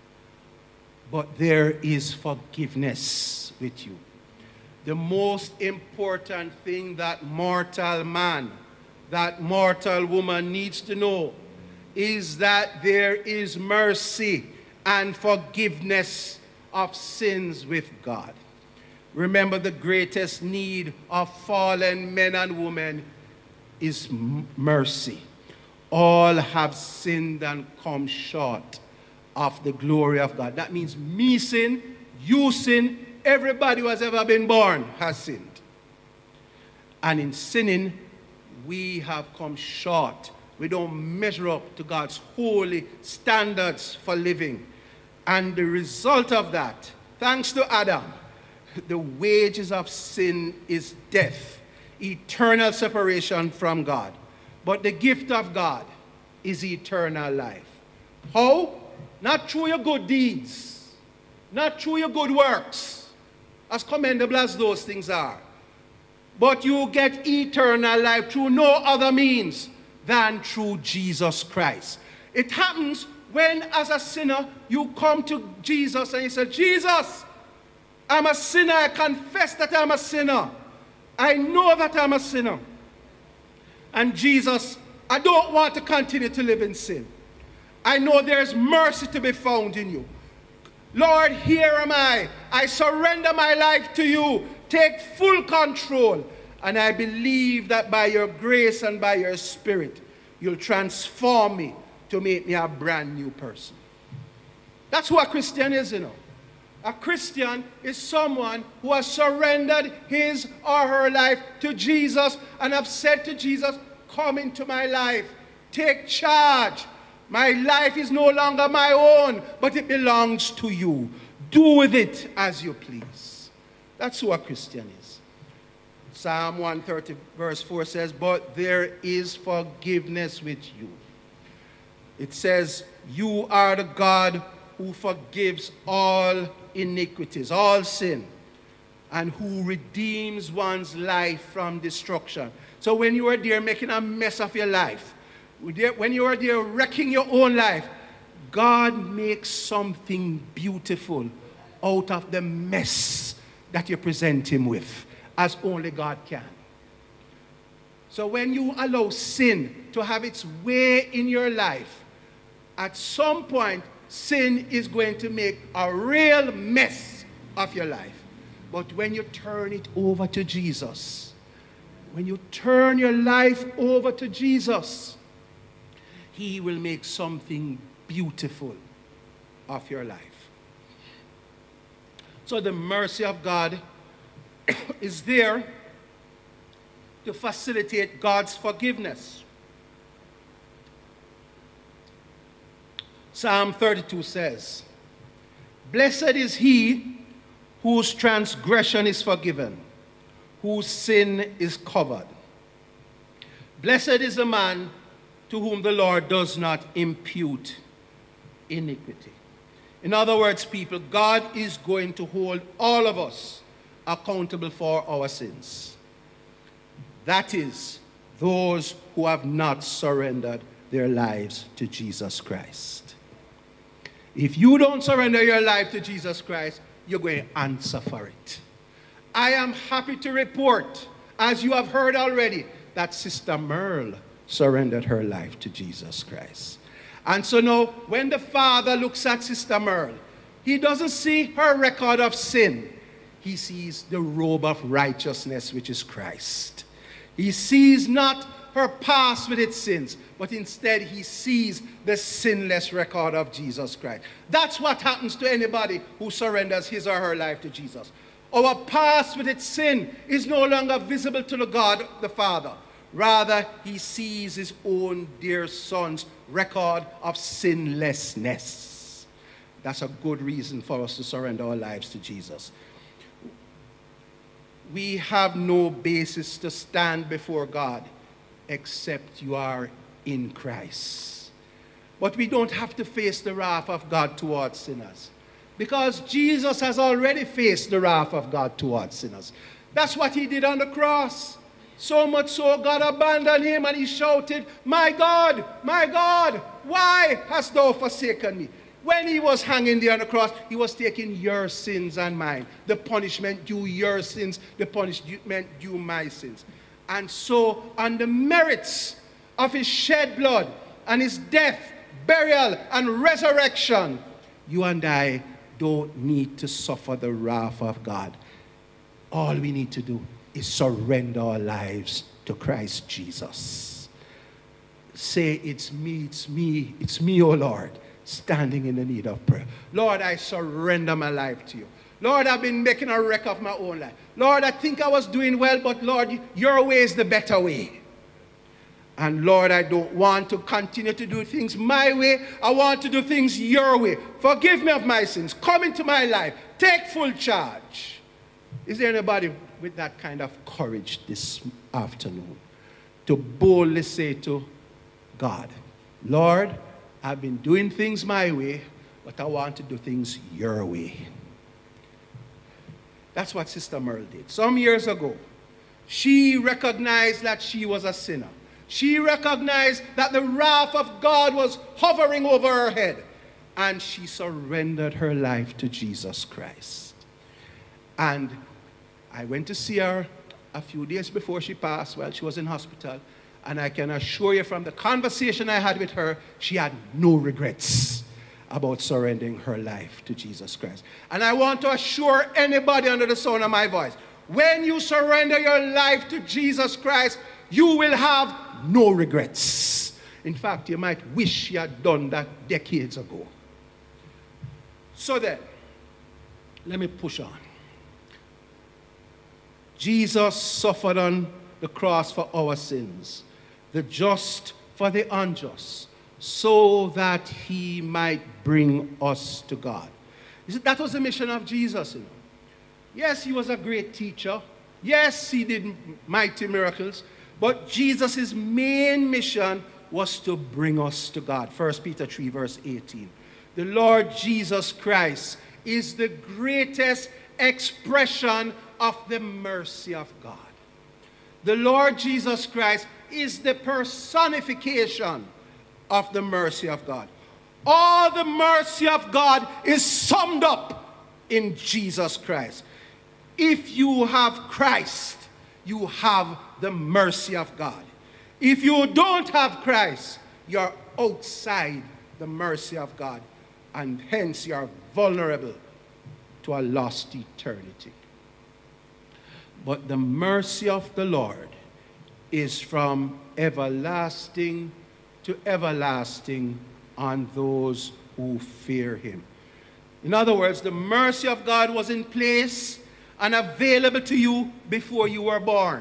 But there is forgiveness with you. The most important thing that mortal man, that mortal woman needs to know is that there is mercy and forgiveness of sins with God. Remember, the greatest need of fallen men and women is mercy. All have sinned and come short of the glory of God. That means me sin, you sin, everybody who has ever been born has sinned. And in sinning, we have come short. We don't measure up to God's holy standards for living. And the result of that, thanks to Adam, the wages of sin is death, eternal separation from God. But the gift of God is eternal life. How? Not through your good deeds, not through your good works, as commendable as those things are. But you get eternal life through no other means than through Jesus Christ. It happens when, as a sinner, you come to Jesus and you say, Jesus, I'm a sinner. I confess that I'm a sinner. I know that I'm a sinner. And Jesus, I don't want to continue to live in sin. I know there's mercy to be found in you. Lord, here am I. I surrender my life to you. Take full control. And I believe that by your grace and by your spirit, you'll transform me to make me a brand new person. That's what a Christian is, you know. A Christian is someone who has surrendered his or her life to Jesus and have said to Jesus, come into my life, take charge. My life is no longer my own, but it belongs to you. Do with it as you please. That's who a Christian is. Psalm one thirty verse four says, but there is forgiveness with you. It says, you are the God who forgives all iniquities, all sin, and who redeems one's life from destruction. So when you are there making a mess of your life, when you are there wrecking your own life, God makes something beautiful out of the mess that you present him with, as only God can. So when you allow sin to have its way in your life, at some point, sin is going to make a real mess of your life. But when you turn it over to Jesus, when you turn your life over to Jesus, he will make something beautiful of your life. So the mercy of God is there to facilitate God's forgiveness. Psalm thirty-two says, blessed is he whose transgression is forgiven, whose sin is covered. Blessed is the man to whom the Lord does not impute iniquity. In other words, people, God is going to hold all of us accountable for our sins. That is, those who have not surrendered their lives to Jesus Christ. If you don't surrender your life to Jesus Christ, you're going to answer for it. I am happy to report, as you have heard already, that Sister Merle surrendered her life to Jesus Christ. And so now, when the Father looks at Sister Merle, he doesn't see her record of sin. He sees the robe of righteousness, which is Christ. He sees not her past with its sins, but instead he sees the sinless record of Jesus Christ. That's what happens to anybody who surrenders his or her life to Jesus. Our past with its sin is no longer visible to the God, the Father. Rather, he sees his own dear son's record of sinlessness. That's a good reason for us to surrender our lives to Jesus. We have no basis to stand before God except you are in Christ. But we don't have to face the wrath of God towards sinners, because Jesus has already faced the wrath of God towards sinners. That's what he did on the cross. So much so, God abandoned him and he shouted, "My God, my God, why hast thou forsaken me?" When he was hanging there on the cross, he was taking your sins and mine. The punishment due your sins, the punishment due my sins. And so, on the merits of his shed blood and his death, burial, and resurrection, you and I don't need to suffer the wrath of God. All we need to do is surrender our lives to Christ Jesus. Say, "It's me, it's me, it's me, oh Lord, standing in the need of prayer. Lord, I surrender my life to you. Lord, I've been making a wreck of my own life. Lord, I think I was doing well, but Lord, your way is the better way. And Lord, I don't want to continue to do things my way. I want to do things your way. Forgive me of my sins. Come into my life. Take full charge." Is there anybody with that kind of courage this afternoon to boldly say to God, "Lord, I've been doing things my way, but I want to do things your way"? That's what Sister Merle did. Some years ago, she recognized that she was a sinner. She recognized that the wrath of God was hovering over her head, and she surrendered her life to Jesus Christ. And I went to see her a few days before she passed while she was in hospital, and I can assure you from the conversation I had with her, she had no regrets about surrendering her life to Jesus Christ. And I want to assure anybody under the sound of my voice, when you surrender your life to Jesus Christ, you will have no regrets. In fact, you might wish you had done that decades ago. So then, let me push on. Jesus suffered on the cross for our sins, the just for the unjust, so that he might bring us to God. You see, that was the mission of Jesus, you know. Yes, he was a great teacher. Yes, he did mighty miracles. But Jesus' main mission was to bring us to God. First Peter three, verse eighteen. The Lord Jesus Christ is the greatest expression of the mercy of God. The Lord Jesus Christ is the personification of the mercy of God. All the mercy of God is summed up in Jesus Christ. If you have Christ, you have the mercy of God. If you don't have Christ, you're outside the mercy of God, and hence you're vulnerable to a lost eternity. But the mercy of the Lord is from everlasting to everlasting on those who fear him. In other words, the mercy of God was in place and available to you before you were born.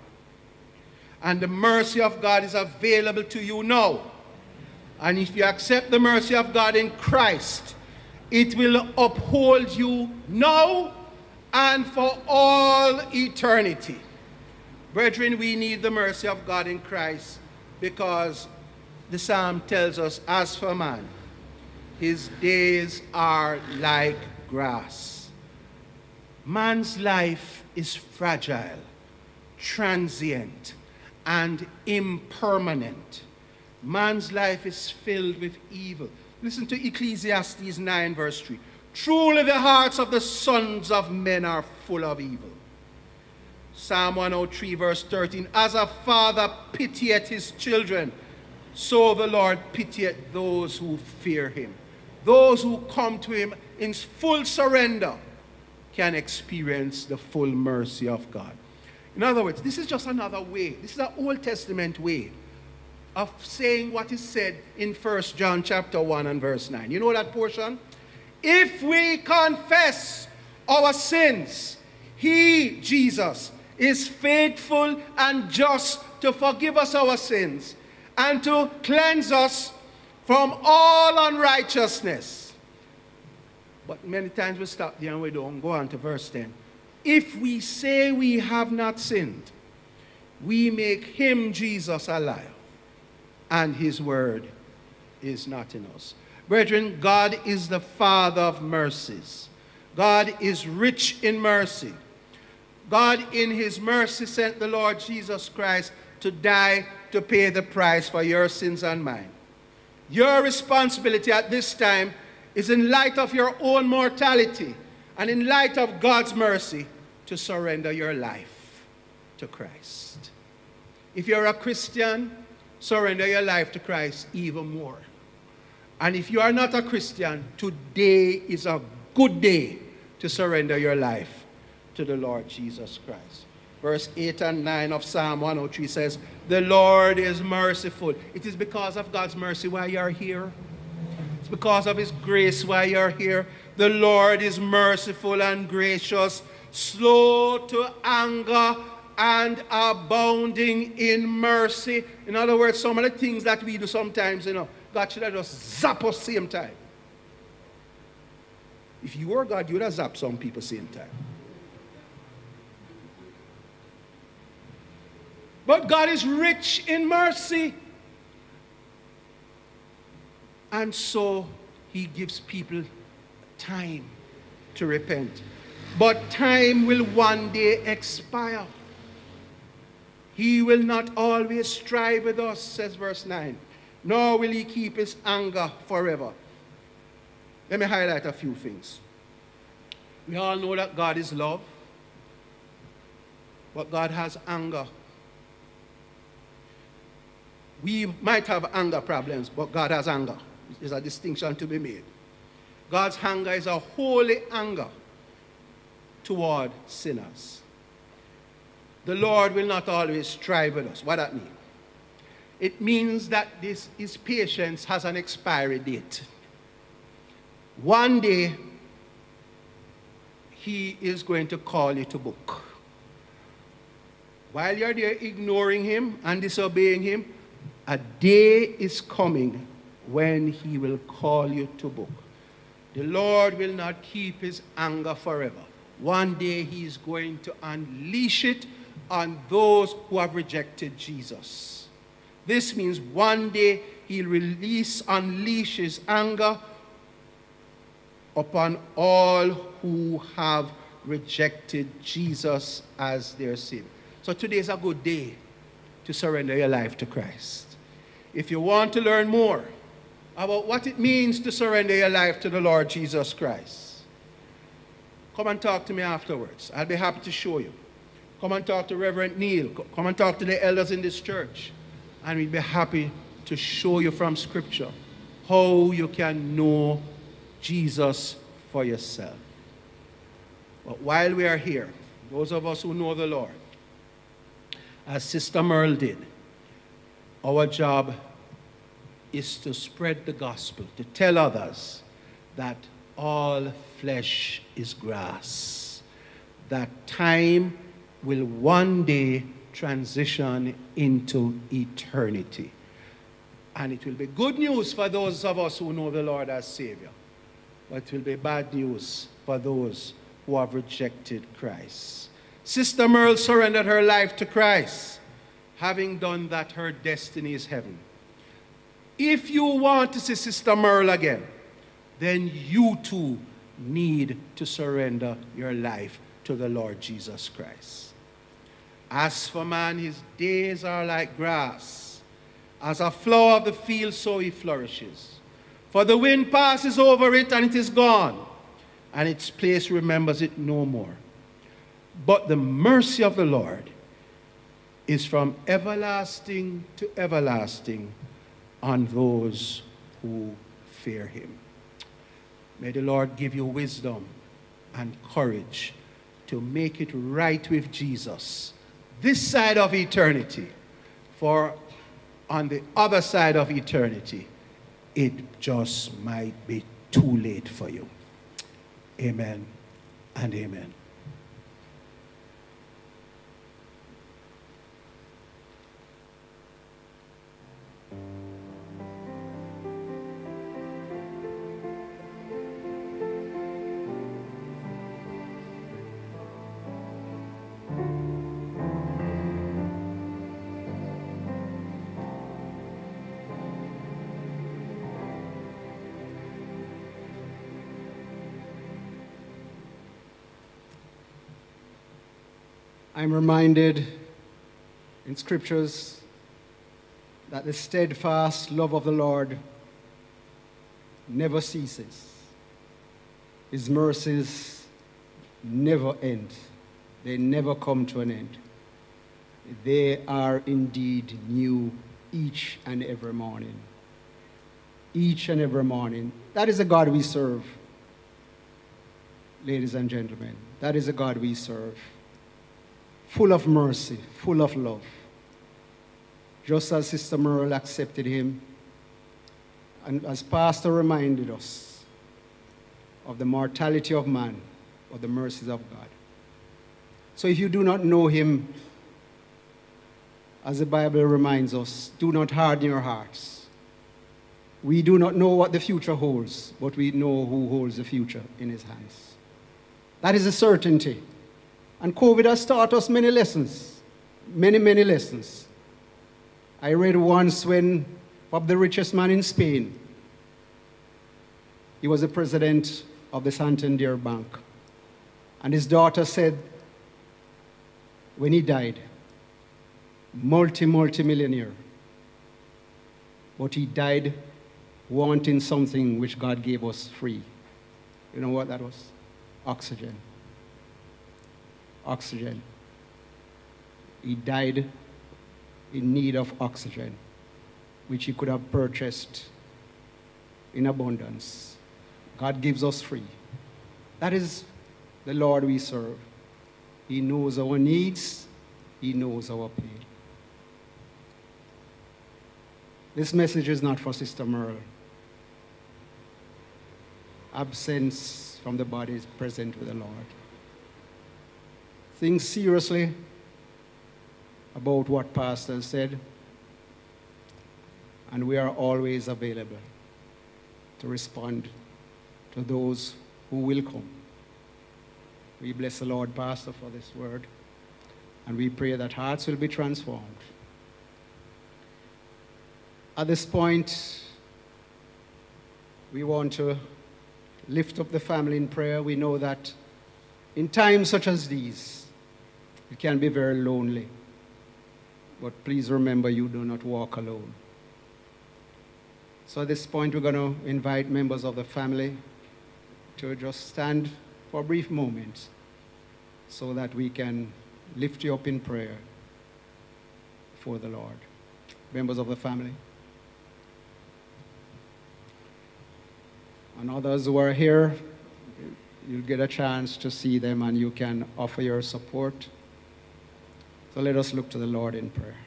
And the mercy of God is available to you now. And if you accept the mercy of God in Christ, it will uphold you now and for all eternity. Brethren, we need the mercy of God in Christ, because the psalm tells us, as for man, his days are like grass. Man's life is fragile, transient, and impermanent. Man's life is filled with evil. Listen to Ecclesiastes nine, verse three. Truly the hearts of the sons of men are full of evil. Psalm one oh three, verse thirteen. As a father pitieth his children, so the Lord pitieth those who fear him. Those who come to him in full surrender can experience the full mercy of God. In other words, this is just another way. This is an Old Testament way of saying what is said in First John chapter one and verse nine. You know that portion? If we confess our sins, he, Jesus, is faithful and just to forgive us our sins and to cleanse us from all unrighteousness. But many times we stop there and we don't go on to verse ten. If we say we have not sinned, we make him, Jesus, a liar, and his word is not in us. Brethren, God is the Father of mercies. God is rich in mercy. God in his mercy sent the Lord Jesus Christ to die to pay the price for your sins and mine. Your responsibility at this time is, in light of your own mortality and in light of God's mercy, to surrender your life to Christ. If you're a Christian, surrender your life to Christ even more. And if you are not a Christian, today is a good day to surrender your life to the Lord Jesus Christ. Verse eight and nine of Psalm one oh three says, the Lord is merciful. It is because of God's mercy why you are here. It's because of his grace why you are here. The Lord is merciful and gracious, slow to anger, and abounding in mercy. In other words, some of the things that we do sometimes, you know, God should have just zap us same time. If you were God, you would have zapped some people same time. But God is rich in mercy. And so he gives people time to repent. But time will one day expire. He will not always strive with us, says verse nine, nor will he keep his anger forever. Let me highlight a few things. We all know that God is love, but God has anger. We might have anger problems, but God has anger. There's a distinction to be made. God's anger is a holy anger toward sinners. The Lord will not always strive with us. What does that mean? It means that this, his patience has an expiry date. One day, he is going to call you to book. While you're there ignoring him and disobeying him, a day is coming when he will call you to book. The Lord will not keep his anger forever. One day he is going to unleash it on those who have rejected Jesus. This means one day he'll release, unleash his anger upon all who have rejected Jesus as their Savior. So today is a good day to surrender your life to Christ. If you want to learn more about what it means to surrender your life to the Lord Jesus Christ, come and talk to me afterwards. I'll be happy to show you. Come and talk to Reverend Neil. Come and talk to the elders in this church. And we'll be happy to show you from Scripture how you can know Jesus for yourself. But while we are here, those of us who know the Lord, as Sister Merle did, our job is to spread the gospel, to tell others that all flesh is grass, that time will one day transition into eternity. And it will be good news for those of us who know the Lord as Savior, but it will be bad news for those who have rejected Christ. Sister Merle surrendered her life to Christ. Having done that, her destiny is heaven. If you want to see Sister Merle again, then you too need to surrender your life to the Lord Jesus Christ. As for man, his days are like grass. As a flower of the field, so he flourishes. For the wind passes over it, and it is gone, and its place remembers it no more. But the mercy of the Lord is from everlasting to everlasting on those who fear him. May the Lord give you wisdom and courage to make it right with Jesus this side of eternity, for on the other side of eternity, it just might be too late for you. Amen and amen. I'm reminded in scriptures that the steadfast love of the Lord never ceases. His mercies never end. They never come to an end. They are indeed new each and every morning. Each and every morning. That is the God we serve, ladies and gentlemen. That is the God we serve. Full of mercy, full of love. Just as Sister Merle accepted him, and as Pastor reminded us of the mortality of man, or the mercies of God. So if you do not know him, as the Bible reminds us, do not harden your hearts. We do not know what the future holds, but we know who holds the future in his hands. That is a certainty. And COVID has taught us many lessons, many, many lessons. I read once when of the richest man in Spain, he was the president of the Santander Bank. And his daughter said, when he died, multi, multi-millionaire, but he died wanting something which God gave us free. You know what that was? Oxygen. Oxygen. He died in need of oxygen, which he could have purchased in abundance. God gives us free. That is the Lord we serve. He knows our needs. He knows our pain. This message is not for Sister Merle. Absence from the body is present with the Lord. Think seriously about what Pastor said, and we are always available to respond to those who will come. We bless the Lord, Pastor, for this word, and we pray that hearts will be transformed. At this point, we want to lift up the family in prayer. We know that in times such as these, it can be very lonely. But please remember, you do not walk alone. So at this point, we're going to invite members of the family to just stand for a brief moment so that we can lift you up in prayer for the Lord. Members of the family. And others who are here, you'll get a chance to see them and you can offer your support. So let us look to the Lord in prayer.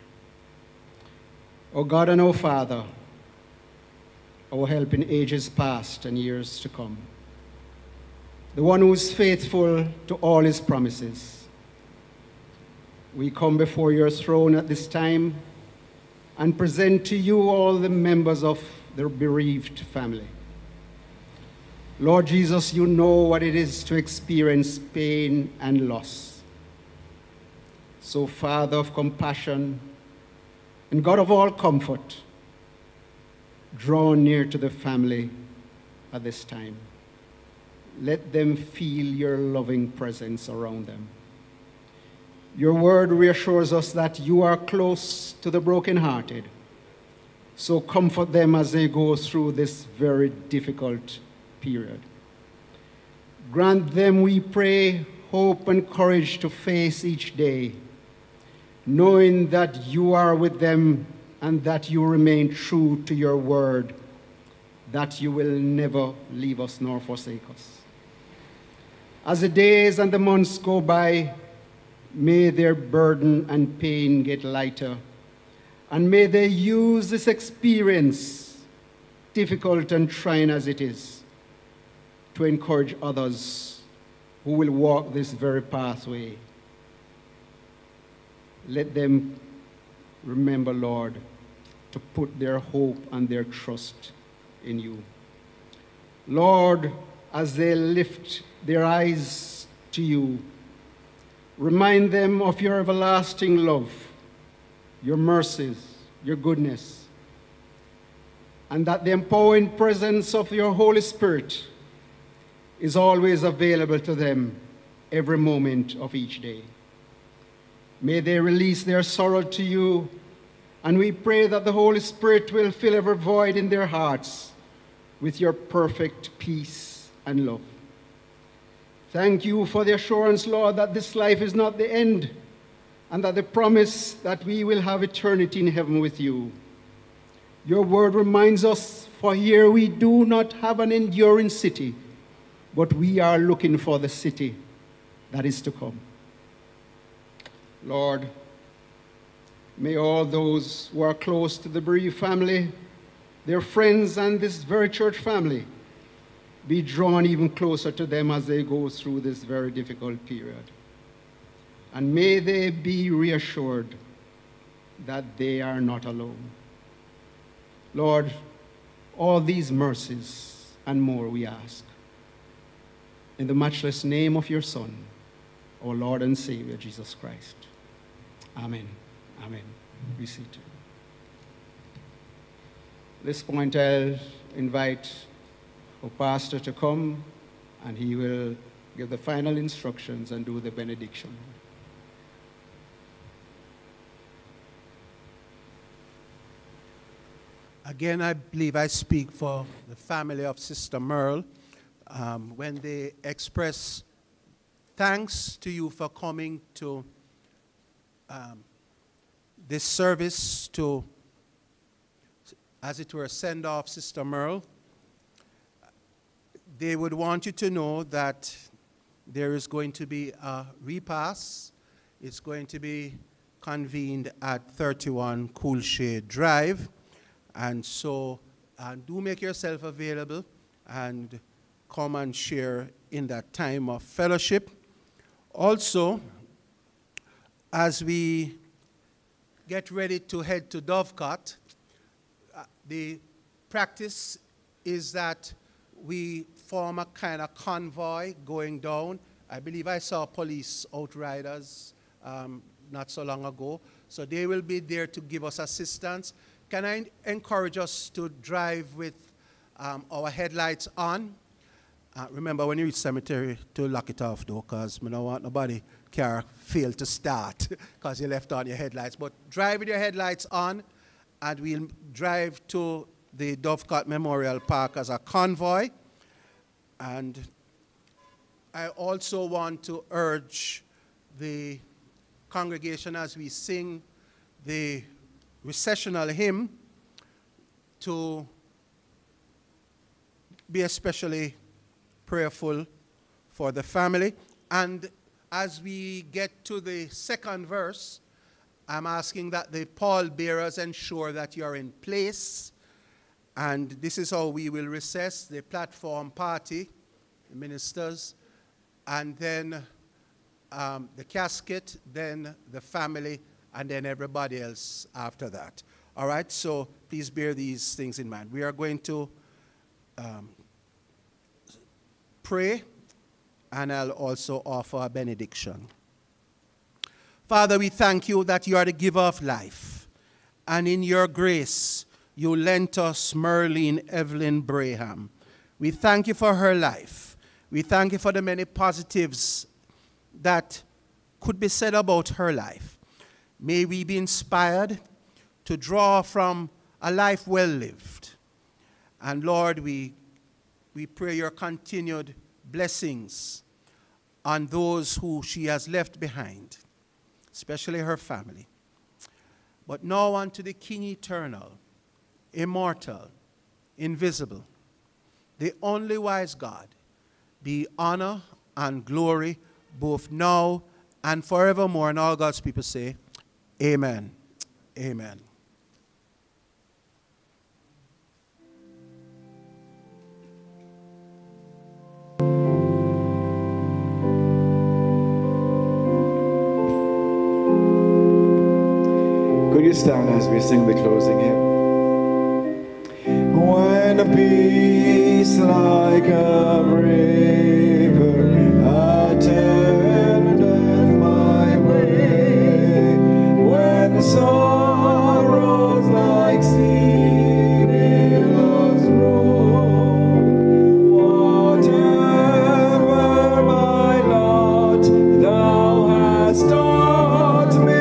O God and O Father, our help in ages past and years to come, the one who is faithful to all his promises, we come before your throne at this time and present to you all the members of the bereaved family. Lord Jesus, you know what it is to experience pain and loss. So, Father of compassion and God of all comfort, draw near to the family at this time. Let them feel your loving presence around them. Your word reassures us that you are close to the brokenhearted. So comfort them as they go through this very difficult period. Grant them, we pray, hope and courage to face each day, knowing that you are with them and that you remain true to your word, that you will never leave us nor forsake us. As the days and the months go by, may their burden and pain get lighter, and may they use this experience, difficult and trying as it is, to encourage others who will walk this very pathway. Let them remember, Lord, to put their hope and their trust in you. Lord, as they lift their eyes to you, remind them of your everlasting love, your mercies, your goodness, and that the empowering presence of your Holy Spirit is always available to them every moment of each day. May they release their sorrow to you, and we pray that the Holy Spirit will fill every void in their hearts with your perfect peace and love. Thank you for the assurance, Lord, that this life is not the end, and that the promise that we will have eternity in heaven with you. Your word reminds us, for here we do not have an enduring city, but we are looking for the city that is to come. Lord, may all those who are close to the bereaved family, their friends, and this very church family be drawn even closer to them as they go through this very difficult period. And may they be reassured that they are not alone. Lord, all these mercies and more we ask. In the matchless name of your Son, our Lord and Savior, Jesus Christ. Amen. Amen. Be seated. At this point, I'll invite our pastor to come, and he will give the final instructions and do the benediction. Again, I believe I speak for the family of Sister Merle um, when they express thanks to you for coming to um, this service to, as it were, send off Sister Merle. They would want you to know that there is going to be a repast. It's going to be convened at thirty-one Coolshade Drive. And so uh, do make yourself available and come and share in that time of fellowship. Also, as we get ready to head to Dovecot, uh, the practice is that we form a kind of convoy going down. I believe I saw police outriders um, not so long ago. So they will be there to give us assistance. Can I encourage us to drive with um, our headlights on? Uh, remember, when you reach cemetery, to lock it off, though, because we don't want nobody car fail to start because you left on your headlights. But drive with your headlights on, and we'll drive to the Dovecot Memorial Park as a convoy. And I also want to urge the congregation as we sing the recessional hymn to be especially prayerful for the family. And as we get to the second verse, I'm asking that the pallbearers ensure that you're in place. And this is how we will recess the platform party, the ministers, and then um, the casket, then the family, and then everybody else after that. All right, so please bear these things in mind. We are going to um, pray, and I'll also offer a benediction. Father, we thank you that you are the giver of life, and in your grace, you lent us Murline Evelyn Braham. We thank you for her life. We thank you for the many positives that could be said about her life. May we be inspired to draw from a life well lived. And Lord, we, we pray your continued blessings on those who she has left behind, especially her family. But now unto the King eternal, immortal, invisible, the only wise God, be honor and glory both now and forevermore. And all God's people say, amen. Amen. Could you stand as we sing the closing hymn? When a peace like a river attendeth my way, when the sorrows like sea billows roll, whatever my lot thou hast taught me,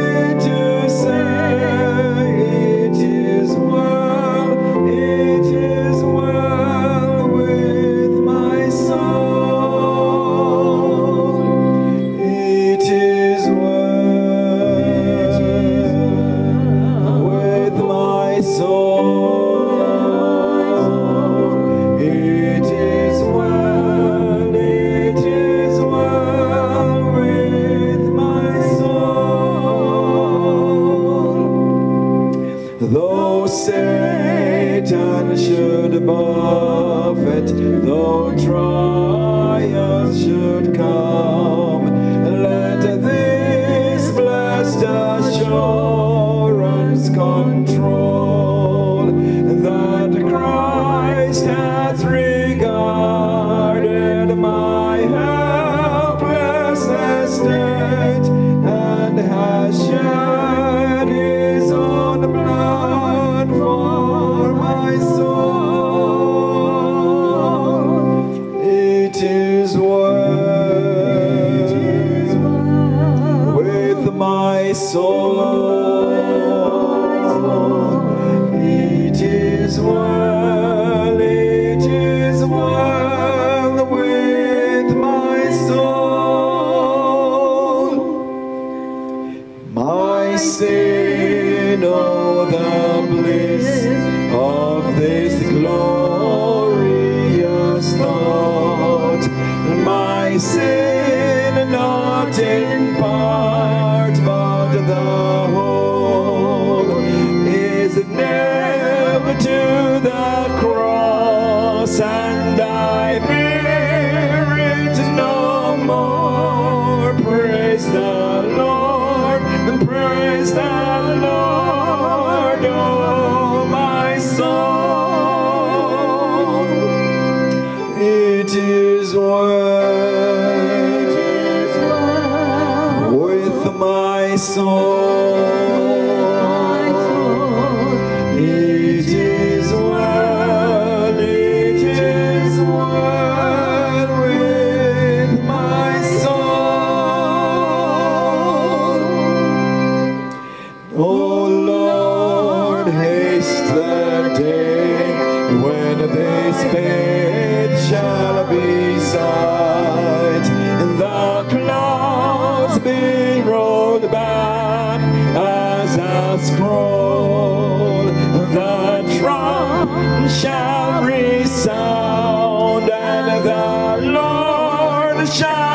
Though Satan should buffet, though trials should come, let this blessed assurance control that Christ hath regarded my helpless estate and has shed his own blood for my soul. It is well with my soul. It is well, it is well with my soul. My sin, oh, the bliss of this glorious thought. My sin, not in part, but the whole, is nailed to the cross, and I bear it no more. Praise the Lord, praise the Lord, oh my soul. It is well with my soul. It is well, it is well with my soul. Oh Lord, haste the day when this faith shall be sight, and the clouds be rolled back as a scroll. The trump shall resound, and the Lord shall